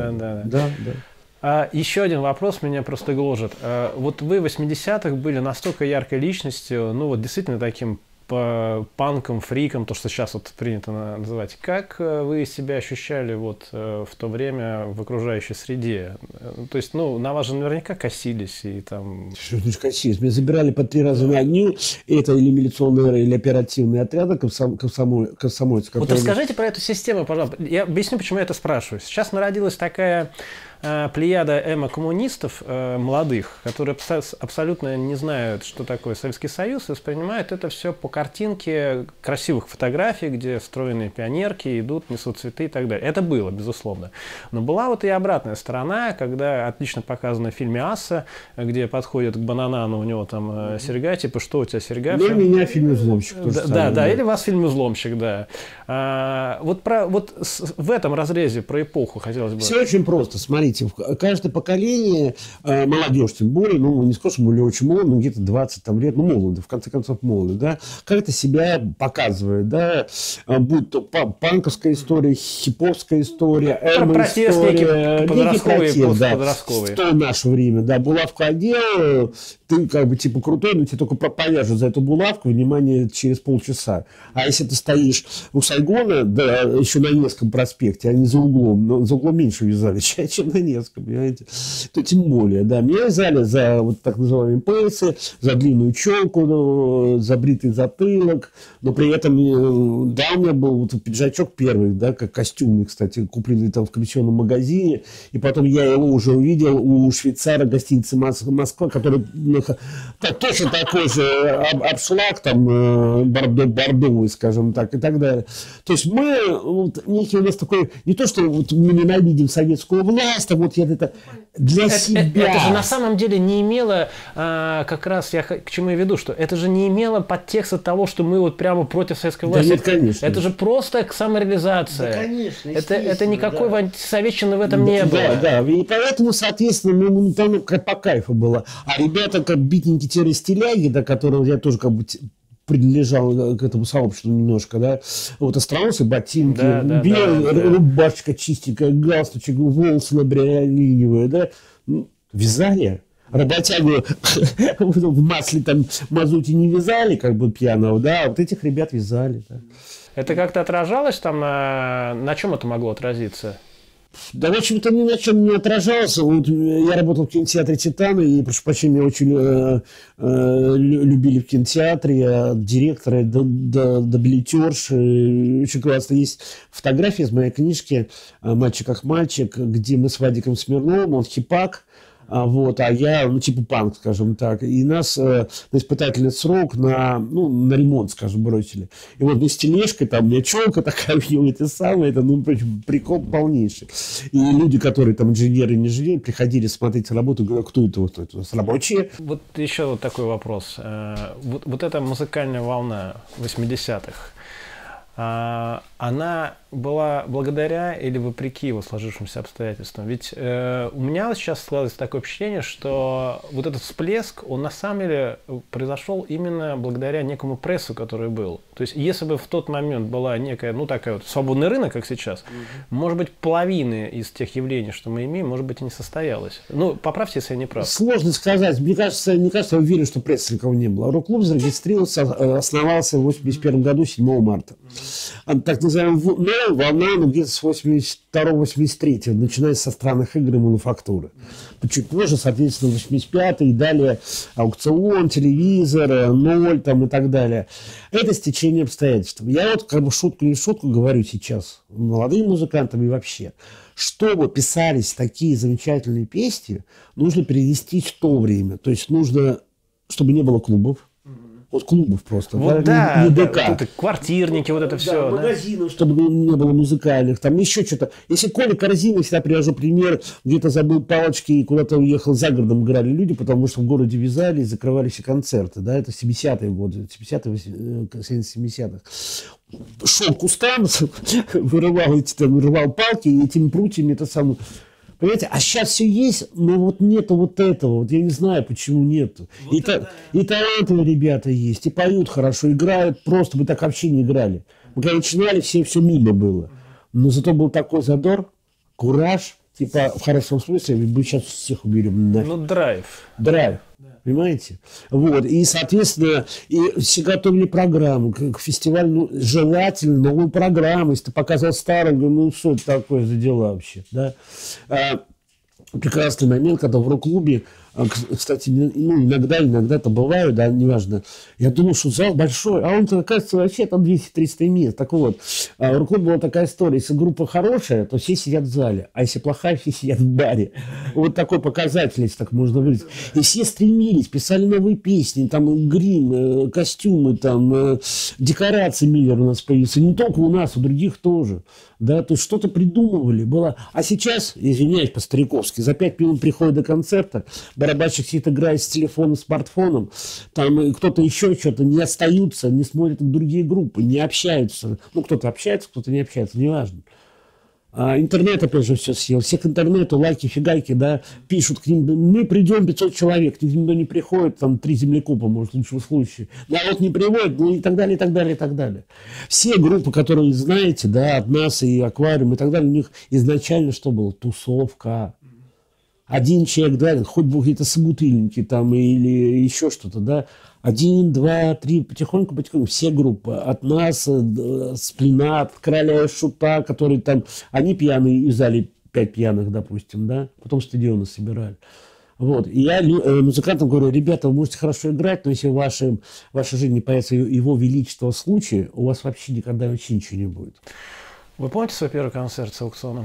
Да. А еще один вопрос меня просто гложет. Вот вы в 80-х были настолько яркой личностью, ну вот действительно таким панком, фриком, то, что сейчас вот принято называть. Как вы себя ощущали вот в то время в окружающей среде? То есть, ну, на вас же наверняка косились и там... Что значит косились? Меня забирали по 3 раза на огню. Это или милиционные, или оперативные отряды комсомольцы. Вот расскажите про эту систему, пожалуйста. Я объясню, почему я это спрашиваю. Сейчас народилась такая плеяда эмо-коммунистов молодых, которые абсолютно не знают, что такое Советский Союз, и воспринимают это все по картинке красивых фотографий, где стройные пионерки идут, несут цветы и так далее. Это было, безусловно. Но была вот и обратная сторона, когда отлично показано в фильме «Асса», где подходит к Бананану, у него там серьга, типа: что у тебя серьга? Ну, меня в фильме «Взломщик». Да, или вас в фильме «Взломщик», да. Вот в этом разрезе про эпоху хотелось бы... Все очень просто. Смотрите, каждое поколение, молодежь тем более, ну, не скажу, что были очень молоды, но где-то 20 там, лет, ну, молоды, в конце концов, молоды, да, как-то себя показывает, да, будь то панковская история, хиповская история, эмо-история, подростковые. В то наше время, да, булавку одел, ты как бы типа крутой, но тебе только повяжут за эту булавку, внимание, через полчаса. А если ты стоишь у Сайгона, да, еще на Невском проспекте, а не за углом, но за углом меньше вязали, чем на Невском, понимаете, то тем более, да, меня вязали за вот так называемые пейсы, за длинную челку, за бритый затылок, но при этом, да, у меня был вот пиджачок первый, да, как костюмный, кстати, купленный там в комиссионном магазине, и потом я его уже увидел у швейцара гостиницы «Москва», который точно такой же обшлаг, там, бордовый, скажем так, и так далее. То есть мы, вот, некий у нас такой, не то, что вот мы ненавидим советскую власть, а вот это для себя. Это же на самом деле не имело, как раз я к чему я веду, что это же не имело подтекста того, что мы вот прямо против советской власти. Да нет, конечно. Это же просто самореализация. Да, конечно. Это никакой антисоветчины в этом не было. Да, и поэтому, соответственно, ну, там по кайфу было. А ребята, как битники-стиляги, да, которые я тоже как бы принадлежал к этому сообществу немножко, да, вот остроносые ботинки, белая рубашечка чистенькая, галстучек, волосы набриолиниевые, да, вязали. Работягу в масле там мазуте не вязали, как бы пьяного, да, а вот этих ребят вязали, да. Это как-то отражалось там, на чем это могло отразиться? Да, в общем-то, ни на чем не отражался. Вот я работал в кинотеатре «Титаны», и, прошу прощения, меня очень любили в кинотеатре, от директора до билетерши. Очень классно. Есть фотография из моей книжки «Мальчик как мальчик», где мы с Вадиком Смирновым, он хипак, вот, а я, ну, типа панк, скажем так. И нас на испытательный срок на ремонт, скажем, бросили. И вот мы с тележкой, там у меня челка такая, это самое, это, ну, прикол полнейший. И люди, которые там инженеры, не инженеры, приходили смотреть работу, говорят: кто это, вот это, рабочие. Вот еще вот такой вопрос. Вот эта музыкальная волна 80-х, она была благодаря или вопреки его сложившимся обстоятельствам? Ведь у меня сейчас складывается такое впечатление, что вот этот всплеск, он на самом деле произошел именно благодаря некому прессу, который был. То есть, если бы в тот момент была некая, ну, такая вот свободный рынок, как сейчас, может быть, половины из тех явлений, что мы имеем, может быть, и не состоялось. Ну, поправьте, если я не прав. Сложно сказать. Мне кажется, я уверен, что прессы никого не было. Рок-клуб зарегистрировался, основался в 1981 году, 7 марта. Так называемая новая волна, где-то с 82-83, начиная со странных игр и мануфактуры. Чуть позже, соответственно, 85-й и далее аукцион, телевизор, ноль там, и так далее. Это стечение обстоятельств. Я вот как бы шутку не шутку говорю сейчас молодым музыкантам и вообще. Чтобы писались такие замечательные песни, нужно перенести в то время. То есть нужно, чтобы не было клубов. Вот клубов просто. Вот да, не ДК. Вот это квартирники, вот это да, все. Магазинов, чтобы не было музыкальных, там еще что-то. Если Коля Корзина, всегда привожу пример, где-то забыл палочки и куда-то уехал за городом, играли люди, потому что в городе вязали и закрывали все концерты. Да, это 70-е годы, 70-х. Шел к кустам, вырывал палки и этими прутьями это самое. Понимаете, а сейчас все есть, но вот нету вот этого. Вот я не знаю, почему нету. Вот и талантливые ребята есть, и поют хорошо, играют просто. Мы так вообще не играли. Мы когда начинали, все мимо было. Но зато был такой задор, кураж, типа в хорошем смысле, мы сейчас всех уберем. Ну, драйв. Драйв. Понимаете? Вот. И, соответственно, и все готовили программу к фестивалю, ну, желательно новую программу. Если ты показал старую, говорю, ну, что это такое за дела вообще, да? Прекрасный момент, когда в рок-клубе, кстати, ну, иногда это бывает, да, неважно. Я думал, что зал большой, а он-то, оказывается, вообще там 200-300 мест. Так вот, в рок-клубе была такая история, если группа хорошая, то все сидят в зале, а если плохая, все сидят в баре. Вот такой показатель, если так можно выразить. И все стремились, писали новые песни, там грим, костюмы, там декорации Миллер у нас появился. Не только у нас, у других тоже. Да, то есть что-то придумывали, было. А сейчас, извиняюсь по-стариковски, за 5 минут приходит до концерта, барабанщик сидит, играет с телефоном, смартфоном, там кто-то еще что-то, не остаются, не смотрят другие группы, не общаются. Ну, кто-то общается, кто-то не общается, неважно. А интернет, опять же, все съел. Все к интернету, лайки, фигайки, да, пишут к ним, мы придем, 500 человек, никто не приходит, там 3 землекопа, может, в лучшем случае. Народ не приводит, ну и так далее, и так далее, и так далее. Все группы, которые знаете, да, от нас и Аквариум и так далее, у них изначально что было? Тусовка. Один человек, да, хоть бы где-то собутыльники там или еще что-то, да, 1, 2, 3, потихоньку, все группы, от нас, с Плена, от Короля и Шута, которые там, они пьяные, и в зале 5 пьяных, допустим, да, потом стадионы собирали. Вот, и я музыкантам говорю, ребята, вы можете хорошо играть, но если в вашей жизни не появится его величество случая, у вас вообще никогда вообще ничего не будет. Вы помните свой первый концерт с аукционом?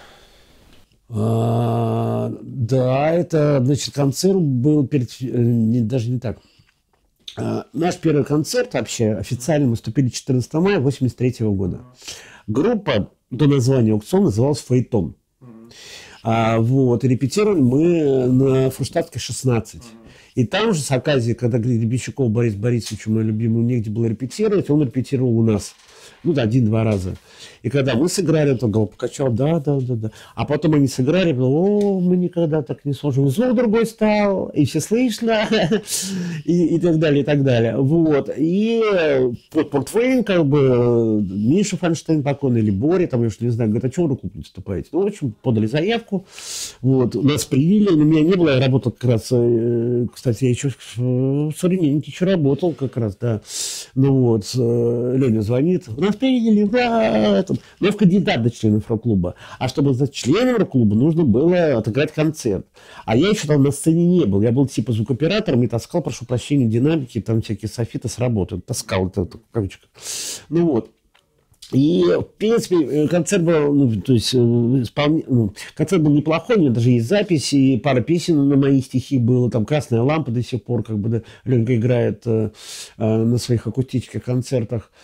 Да, это, значит, концерт был даже не так. Наш первый концерт вообще официально мы выступили 14 мая 1983 года. Группа до названия аукцион называлась «Фаэтон». Вот, и репетировали мы на Фруштадтской 16. И там же с оказией, когда Гребенщиков Борис Борисович, мой любимый, негде было репетировать, он репетировал у нас. Ну, да, 1-2 раза. И когда мы сыграли, то голову покачал, да. А потом они сыграли, мы никогда так не сможем. Звук другой стал, и все слышно, и так далее, и так далее. Вот. И портфейн, как бы, Миша Фанштейн покойный, или Боря, там, я уж не знаю, говорит, а чего вы руку не вступаете? Ну, в общем, подали заявку, вот, нас приняли, но меня не было, я работал как раз, кстати, я еще в «Современнике» еще работал как раз, да. Ну вот, Леня звонит, нас приняли, ура! Но в кандидат до членов рок-клуба. А чтобы стать членом рок-клуба, нужно было отыграть концерт. А я еще там на сцене не был. Я был типа звукооператором и таскал, прошу прощения, динамики, там всякие софиты с работы. Таскал это в кавычках. Ну вот. И, в принципе, концерт был, концерт был неплохой, у меня даже есть запись, и пара песен на мои стихи было, там «Красная лампа» до сих пор, как бы, да, Ленька играет на своих акустических концертах.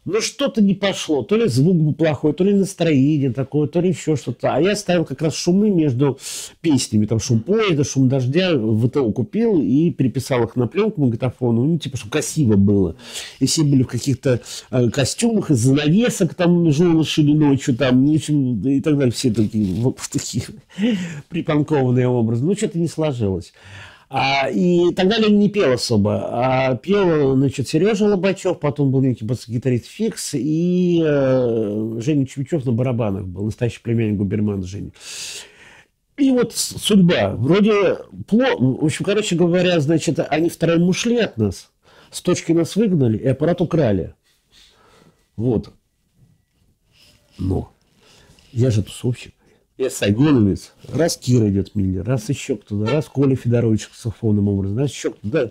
Но что-то не пошло. То ли звук был плохой, то ли настроение такое, то ли еще что-то. А я ставил как раз шумы между песнями. Там шум поезда, шум дождя. ВТО купил и переписал их на пленку магнитофону. Ну, типа, чтобы красиво было. И все были в каких-то костюмах из занавесок, там, жены шили ночью, там, ну, в общем, и так далее. Все такие, вот, такие припанкованные образы. Ну, что-то не сложилось. И тогда Леня не пел особо, а пел, значит, Сережа Лобачев, потом был некий бас-гитарист Фикс, и Женя Чевичев на барабанах был, настоящий племянник Губермана Женя. И вот судьба. Вроде плохо. В общем, короче говоря, значит, они втроем ушли от нас, с точки нас выгнали, и аппарат украли. Вот. Но я же тусовщик. Я сайгоновец, раз Кира идет Миллер, раз еще кто-то, раз Коля Федорович с саксофонным образом, раз еще кто-то,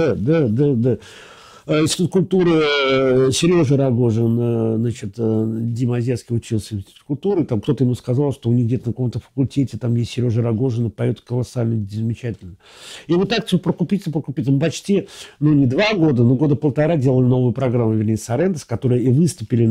да. Институт культуры Сережа Рогожин, значит, Дима Озерский учился в институте культуры, там кто-то ему сказал, что у них где-то на каком-то факультете там есть Сережа Рогожин, и поет колоссально, замечательно. И вот так все прокупиться. Мы почти, ну, не 2 года, но года 1,5 делали новую программу «Вернись Соррентес», которые и выступили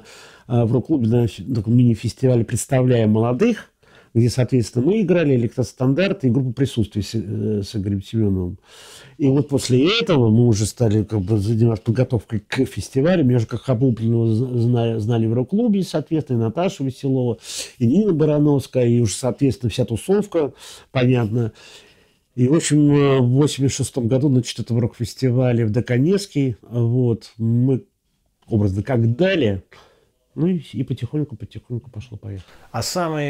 в рок-клубе на таком мини-фестивале «Представляя молодых», где, соответственно, мы играли «Электростандарт» и группа «Присутствие» с Игорем Семеновым. И вот после этого мы уже стали как бы заниматься подготовкой к фестивалю. Меня же как Хабулпина знали в рок-клубе, соответственно, и Наташа Веселова, и Нина Барановская, и уже, соответственно, вся тусовка, понятно. И, в общем, в 1986 году, значит, это в рок-фестивале в Доконецкий, вот, мы образно как дали. Ну и потихоньку пошло-поехало. А самый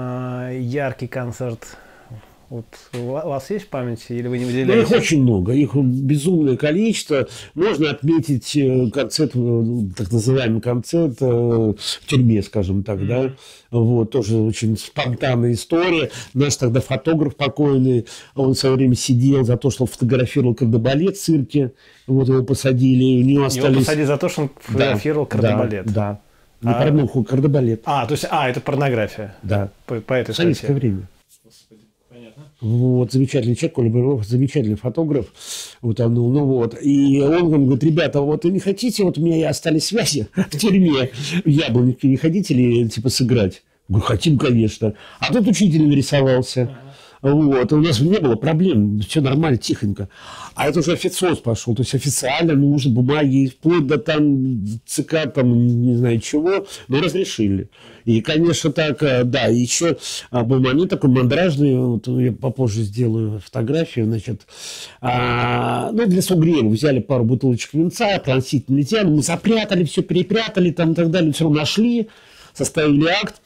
яркий концерт, вот у вас есть в памяти, или вы не выделяете? Ну, их очень много, их безумное количество. Можно отметить концерт, так называемый концерт в тюрьме, скажем так, да. Вот, тоже очень спонтанная история. Наш тогда фотограф покойный, он в свое время сидел за то, что он фотографировал кардебалет в цирке. Вот его посадили, и у него остались... Его посадили за то, что он фотографировал кардебалет? Да. Не порнуху, кардебалет. То есть, это порнография? Да. По этой статье. Советское время. Господи, понятно. Вот, замечательный человек, Коля Буров, замечательный фотограф. Вот он, ну вот. И он говорит: ребята, вот вы не хотите, вот у меня остались связи в тюрьме, в Яблоневке, не хотите ли, типа, сыграть? Говорю: хотим, конечно. А тут учитель нарисовался. Вот, у нас не было проблем, все нормально, тихонько. А это уже официоз пошел, то есть официально нужны бумаги, вплоть до там ЦК, там не знаю чего, но разрешили. И, конечно, так, да, еще был момент такой мандражный, вот я попозже сделаю фотографию, значит, для согрева взяли пару бутылочек винца, относительно летели, мы запрятали, все перепрятали, там и так далее, все равно нашли, составили акт.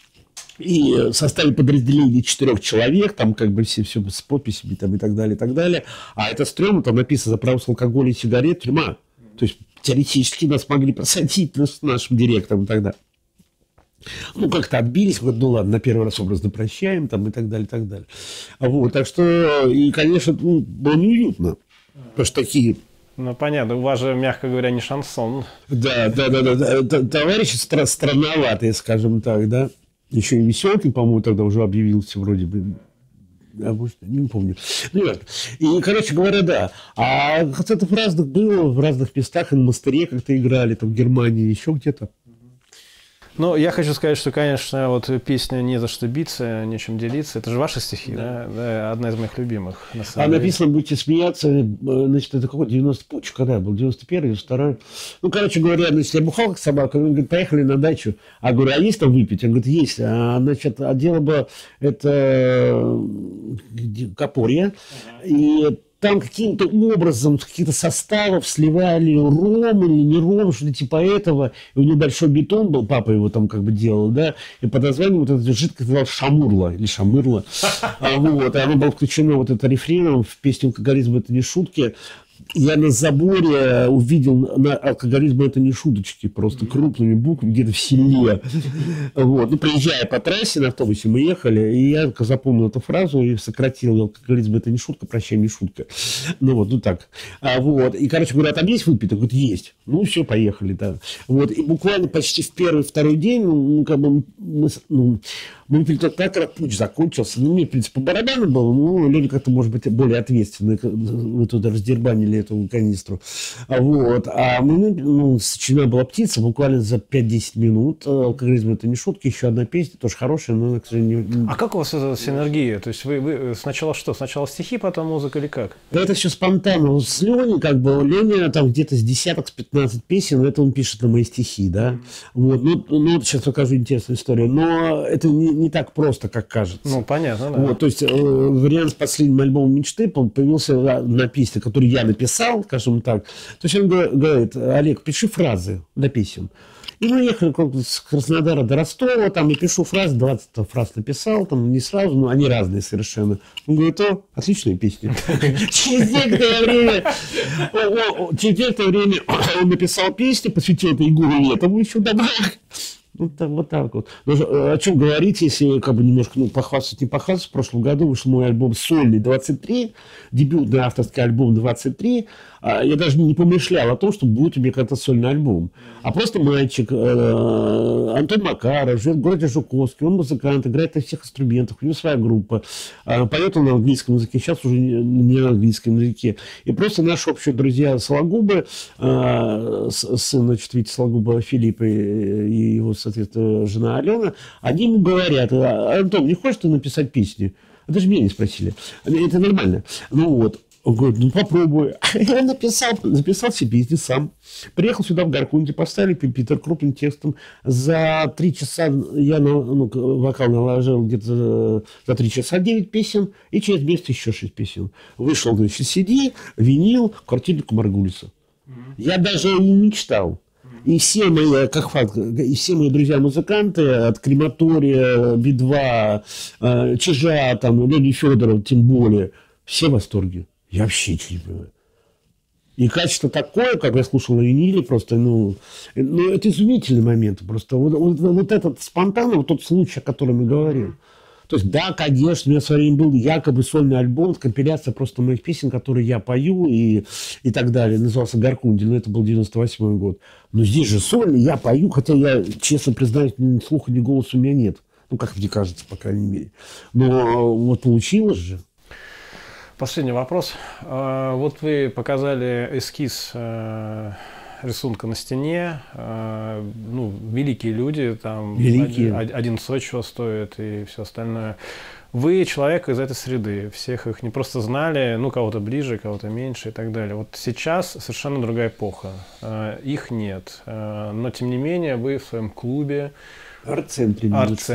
И составили подразделение 4 человек, там как бы все с подписями там, и так далее, и так далее. А это стрёмно, там написано: за право алкоголя и сигарет тюрьма. То есть теоретически нас могли посадить с нашим директором тогда. Ну, как-то отбились, говорят: ну ладно, на первый раз образно прощаем, там, и так далее, и так далее. Вот, так что, и, конечно, было неуютно, потому что такие... Ну, понятно, у вас же, мягко говоря, не шансон. Да, товарищи странноватые, скажем так, да. Еще и Веселкин, по-моему, тогда уже объявился вроде бы. А может, не помню. Ну, нет. И, короче говоря, да. А концертов разных было, в разных местах, и на Монастыре как-то играли, там в Германии, еще где-то. Ну, я хочу сказать, что, конечно, вот песня «Не за что биться, нечем делиться» — это же ваши стихи, да? Одна из моих любимых, на самом деле. Написано «Будете смеяться», значит, это какой 90, когда был, 91-й, 92-й. Ну, короче говоря, значит, я бухал как собака, он говорит: поехали на дачу. А говорю: а есть там выпить? Он говорит: есть. Значит, дело было, это Копорье, и там каким-то образом, каких-то составов сливали ром или не ром, что-то типа этого. И у него большой бетон был, папа его там как бы делал, да. И по названию вот эта жидкость называлась шамурла или шамырла. Вот, и оно было включено вот это рефреном в песню «Алкоголизм — это не шутки». Я на заборе увидел: алкоголизм — это не шуточки, просто крупными буквами где-то в селе. Вот. Ну, приезжая по трассе на автобусе, мы ехали, и я запомнил эту фразу и сократил: алкоголизм — это не шутка, прощай, не шутка. Ну вот, ну так. Вот. И, короче говоря: там есть выпито? Говорит: есть. Ну, все, поехали, да. Вот. И буквально почти в первый-второй день, ну, как бы мы выпили только так, путь закончился. Ну, мне, в принципе, по барабану было, но люди как-то, может быть, более ответственны. Мы туда раздербанили выпили эту канистру. Вот. А мы, сочинена была птица буквально за 5-10 минут. Алкоголизм — это не шутки. Еще одна песня, тоже хорошая, но, к сожалению... А как у вас эта синергия? То есть вы сначала что? Сначала стихи, потом музыка или как? Да это все спонтанно. С Леней, Леня там где-то с десяток, с 15 песен, это он пишет на мои стихи, да. Вот. Сейчас покажу интересную историю. Но это не так просто, как кажется. Ну, понятно, да. Вот, то есть вариант с последним альбомом «Мечты» появился на песне, которую я написал, скажем так. То есть он говорит: Олег, пиши фразы для песен. И мы ехали с Краснодара до Ростова, там я пишу фразы, 20 фраз написал, там не сразу, но они разные совершенно. Он говорит: отличная песня. Через некоторое время он написал песню, посвятил это Егору Летову еще добавил. Вот так вот. О чем говорить, если немножко похвастаться, не похвастаться. В прошлом году вышел мой альбом сольный «23», дебютный авторский альбом «23». Я даже не помышлял о том, что будет у меня когда-то сольный альбом. А просто мальчик Антон Макаров живет в городе Жуковске, он музыкант, играет на всех инструментах, у него своя группа. Поет он на английском языке, сейчас уже не на английском языке. И просто наши общие друзья Сологубы, сын, Витя Сологуба Филипп и его, соответственно, жена Алена, они ему говорят: Антон, не хочешь ты написать песни? А даже меня не спросили. Это нормально. Он говорит: попробуй. Я записал все песни сам. Приехал сюда в Горкунде, поставили Питер крупным текстом. За 3 часа я вокал наложил где-то за 3 часа 9 песен, и через месяц еще 6 песен. Вышел, CD, винил, квартирнику Маргулиса. Я даже не мечтал. И все мои, друзья-музыканты, от Крематория, Би-2, Чижа, Лёни Федоров, тем более, все в восторге. Я вообще ничего не понимаю. И качество такое, как я слушал на виниле, просто, это изумительный момент. Просто вот этот спонтанно, вот тот случай, о котором я говорил. То есть, да, конечно, у меня в свое время был якобы сольный альбом, компиляция просто моих песен, которые я пою и так далее. Назывался «Горкунди», но это был 98-й год. Но здесь же сольный, я пою, хотя я, честно признаюсь, ни слуха, ни голоса у меня нет. Как мне кажется, по крайней мере. Но вот получилось же. Последний вопрос. Вот вы показали эскиз рисунка на стене. Великие люди, там великие. Один СО чего стоит и все остальное. Вы человек из этой среды, всех их не просто знали, кого-то ближе, кого-то меньше и так далее. Вот сейчас совершенно другая эпоха. Их нет. Но, тем не менее, вы в своем клубе, арт-центре,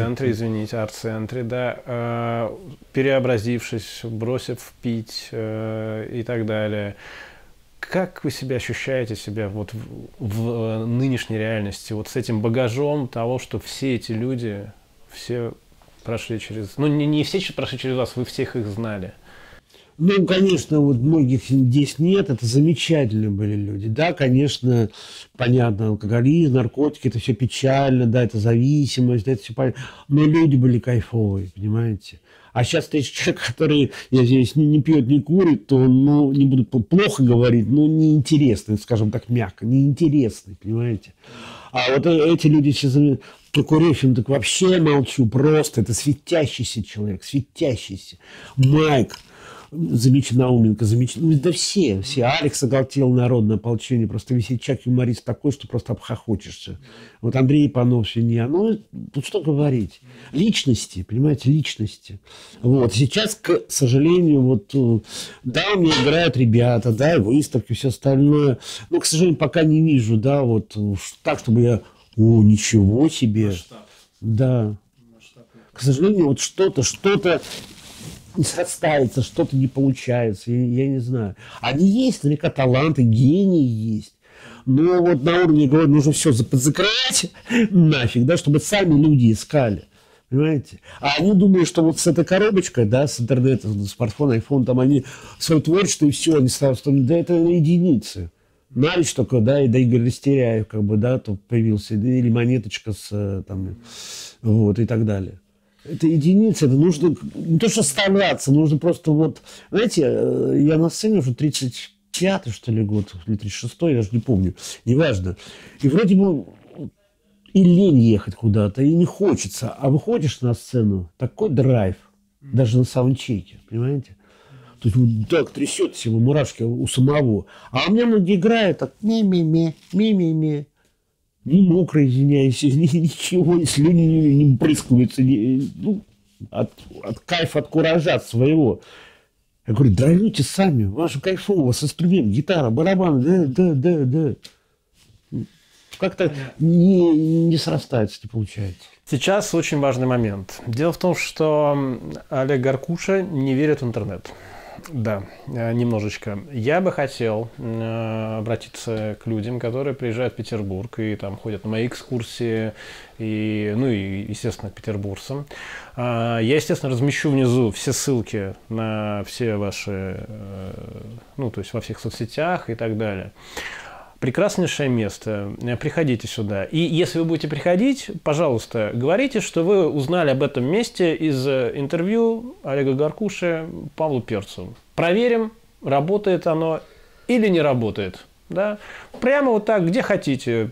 да, переобразившись, бросив пить и так далее. Как вы себя ощущаете вот в нынешней реальности, вот с этим багажом того, что все эти люди, все прошли через... не все прошли через вас, вы всех их знали. Конечно, вот многих здесь нет, это замечательные были люди. Да, конечно, понятно, алкоголизм, наркотики, это все печально, да, это зависимость, да, это все понятно. Но люди были кайфовые, понимаете? А сейчас встретишь человека, который, я здесь не пьет, не курит, то, не буду плохо говорить, неинтересный, скажем так, мягко, неинтересный, понимаете? А вот эти люди сейчас... Курехин, так вообще молчу, просто это светящийся человек, светящийся. Майк, замечательный, Науменко, замечательный. Да все. Алекс оголтел, народное ополчение, просто весельчак, юморист такой, что просто обхохочешься. Вот Андрей Панов, свинья. Тут что говорить. Личности, понимаете, личности. Вот. Сейчас, к сожалению, да, у меня играют ребята, да, выставки, все остальное. Но, к сожалению, пока не вижу, да, так, чтобы я... ничего себе. Масштаб. Да. Масштаб. К сожалению, что-то не срастается, что-то не получается. Я не знаю. Они есть, наверняка таланты, гении есть. Но на уровне, говорю, нужно все подзакрывать нафиг, да, чтобы сами люди искали. Понимаете? А они думают, что с этой коробочкой, да, с интернета, смартфон, айфон, там они свое творчество и все, они сразу, да, это единицы. Налич только, да, и Игорь Растеряев, то появился, или Монеточка и так далее. Это единицы, это нужно не то, что стараться, нужно просто знаете, я на сцене уже 35-й, что ли, год, или 36-й, я даже не помню, неважно. И вроде бы и лень ехать куда-то, и не хочется, а выходишь на сцену, такой драйв, даже на саундчеке, понимаете? То есть вот так трясется его, мурашки у самого. А у меня многие играют так ми-ми-ми, ми-ми-ми. Не мокрый, извиняюсь, ничего, слюни не прыскаются. Ну, от кайфа, от куража своего. Я говорю, драйвите сами, вашу кайфово, у вас инструмент, гитара, барабан, да. Как-то не срастается, не получается. Сейчас очень важный момент. Дело в том, что Олег Гаркуша не верит в интернет. Да, немножечко. Я бы хотел обратиться к людям, которые приезжают в Петербург и там ходят на мои экскурсии, и, естественно, к петербуржцам. Я, естественно, размещу внизу все ссылки на все ваши, то есть во всех соцсетях и так далее. Прекраснейшее место. Приходите сюда. И если вы будете приходить, пожалуйста, говорите, что вы узнали об этом месте из интервью Олега Гаркуши Павлу Перцу. Проверим, работает оно или не работает. Да? Прямо вот так, где хотите.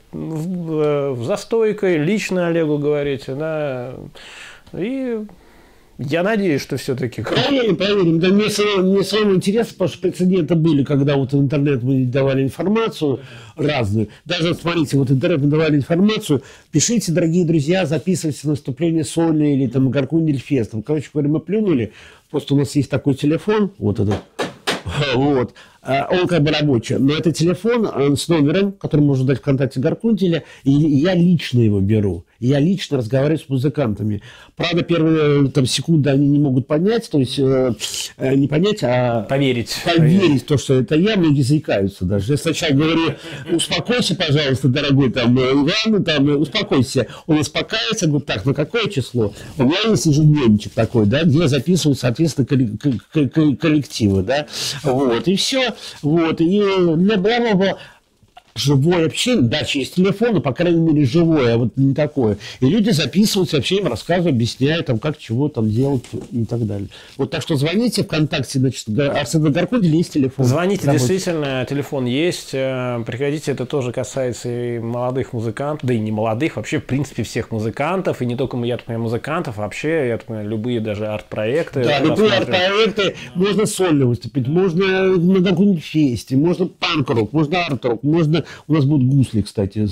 За стойкой, лично Олегу говорите. Да? И... я надеюсь, что все-таки... Проверим. Да, мне самому интересно, потому что прецеденты были, когда вот в интернет мы давали информацию разную. Даже, смотрите, вот в интернет мы давали информацию. Пишите, дорогие друзья, записывайтесь на выступление сольное или там Гаркундельфест. Короче говоря, мы плюнули. Просто у нас есть такой телефон, вот этот. Вот. Он как бы рабочий. Но это телефон с номером, который можно дать ВКонтакте Гаркунделя, и я лично его беру. Я лично разговариваю с музыкантами. Правда, первые секунды они не могут понять, то есть не понять, а поверить в то, что это я, многие заикаются даже. Я сначала говорю, успокойся, пожалуйста, дорогой Иван, успокойся. Он успокаивается, говорит, так, на какое число? У меня есть ежедневничек такой, да, где я записываю, соответственно, коллективы, да, вот, и все. Вот, и для Брамова живое общение, да, через телефон, по крайней мере, живое, а вот не такое. И люди записываются, вообще им рассказывают, объясняют, там, как, чего там делать и так далее. Вот, так что звоните ВКонтакте, значит, Арсена Гаркунделя есть телефон. Звоните, действительно, телефон есть. Приходите, это тоже касается и молодых музыкантов, да и не молодых, вообще, в принципе, всех музыкантов, и не только, я так понимаю, музыкантов, вообще, я так понимаю, любые даже арт-проекты. Да, любые арт-проекты, можно сольно выступить, можно на каком-нибудь фесте, можно панк-рок, можно арт-рок, можно... У нас будут гусли, кстати,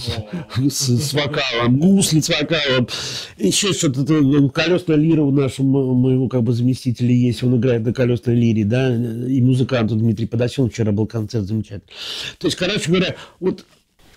с вокалом. Гусли с вокалом. Еще что-то. Колесная лира у нашего моего как бы заместителя есть. Он играет на колесной лире, да. И музыкант Дмитрий Подосин. Вчера был концерт замечательный. То есть, короче говоря, вот...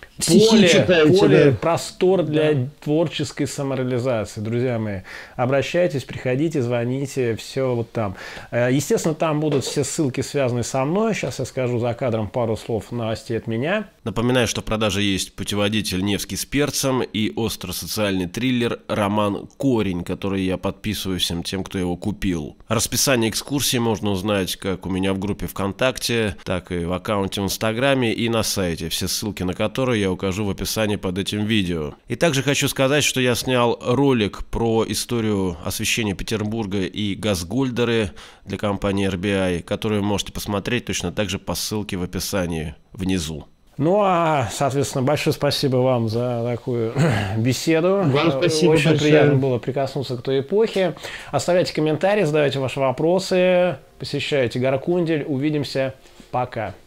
Поле, простор для творческой самореализации, друзья мои. Обращайтесь, приходите, звоните, все вот там. Естественно, там будут все ссылки, связанные со мной. Сейчас я скажу за кадром пару слов новостей от меня. Напоминаю, что в продаже есть путеводитель «Невский с перцем» и остро-социальный триллер роман «Корень», который я подписываю всем тем, кто его купил. Расписание экскурсии можно узнать как у меня в группе ВКонтакте, так и в аккаунте в Инстаграме и на сайте, все ссылки на которые я укажу в описании под этим видео. И также хочу сказать, что я снял ролик про историю освещения Петербурга и Газгольдеры для компании RBI, который вы можете посмотреть точно так же по ссылке в описании внизу. Ну, а, соответственно, большое спасибо вам за такую беседу. Вам спасибо Очень большое. приятно было прикоснуться к той эпохе. Оставляйте комментарии, задавайте ваши вопросы, посещайте Гаркундель. Увидимся. Пока.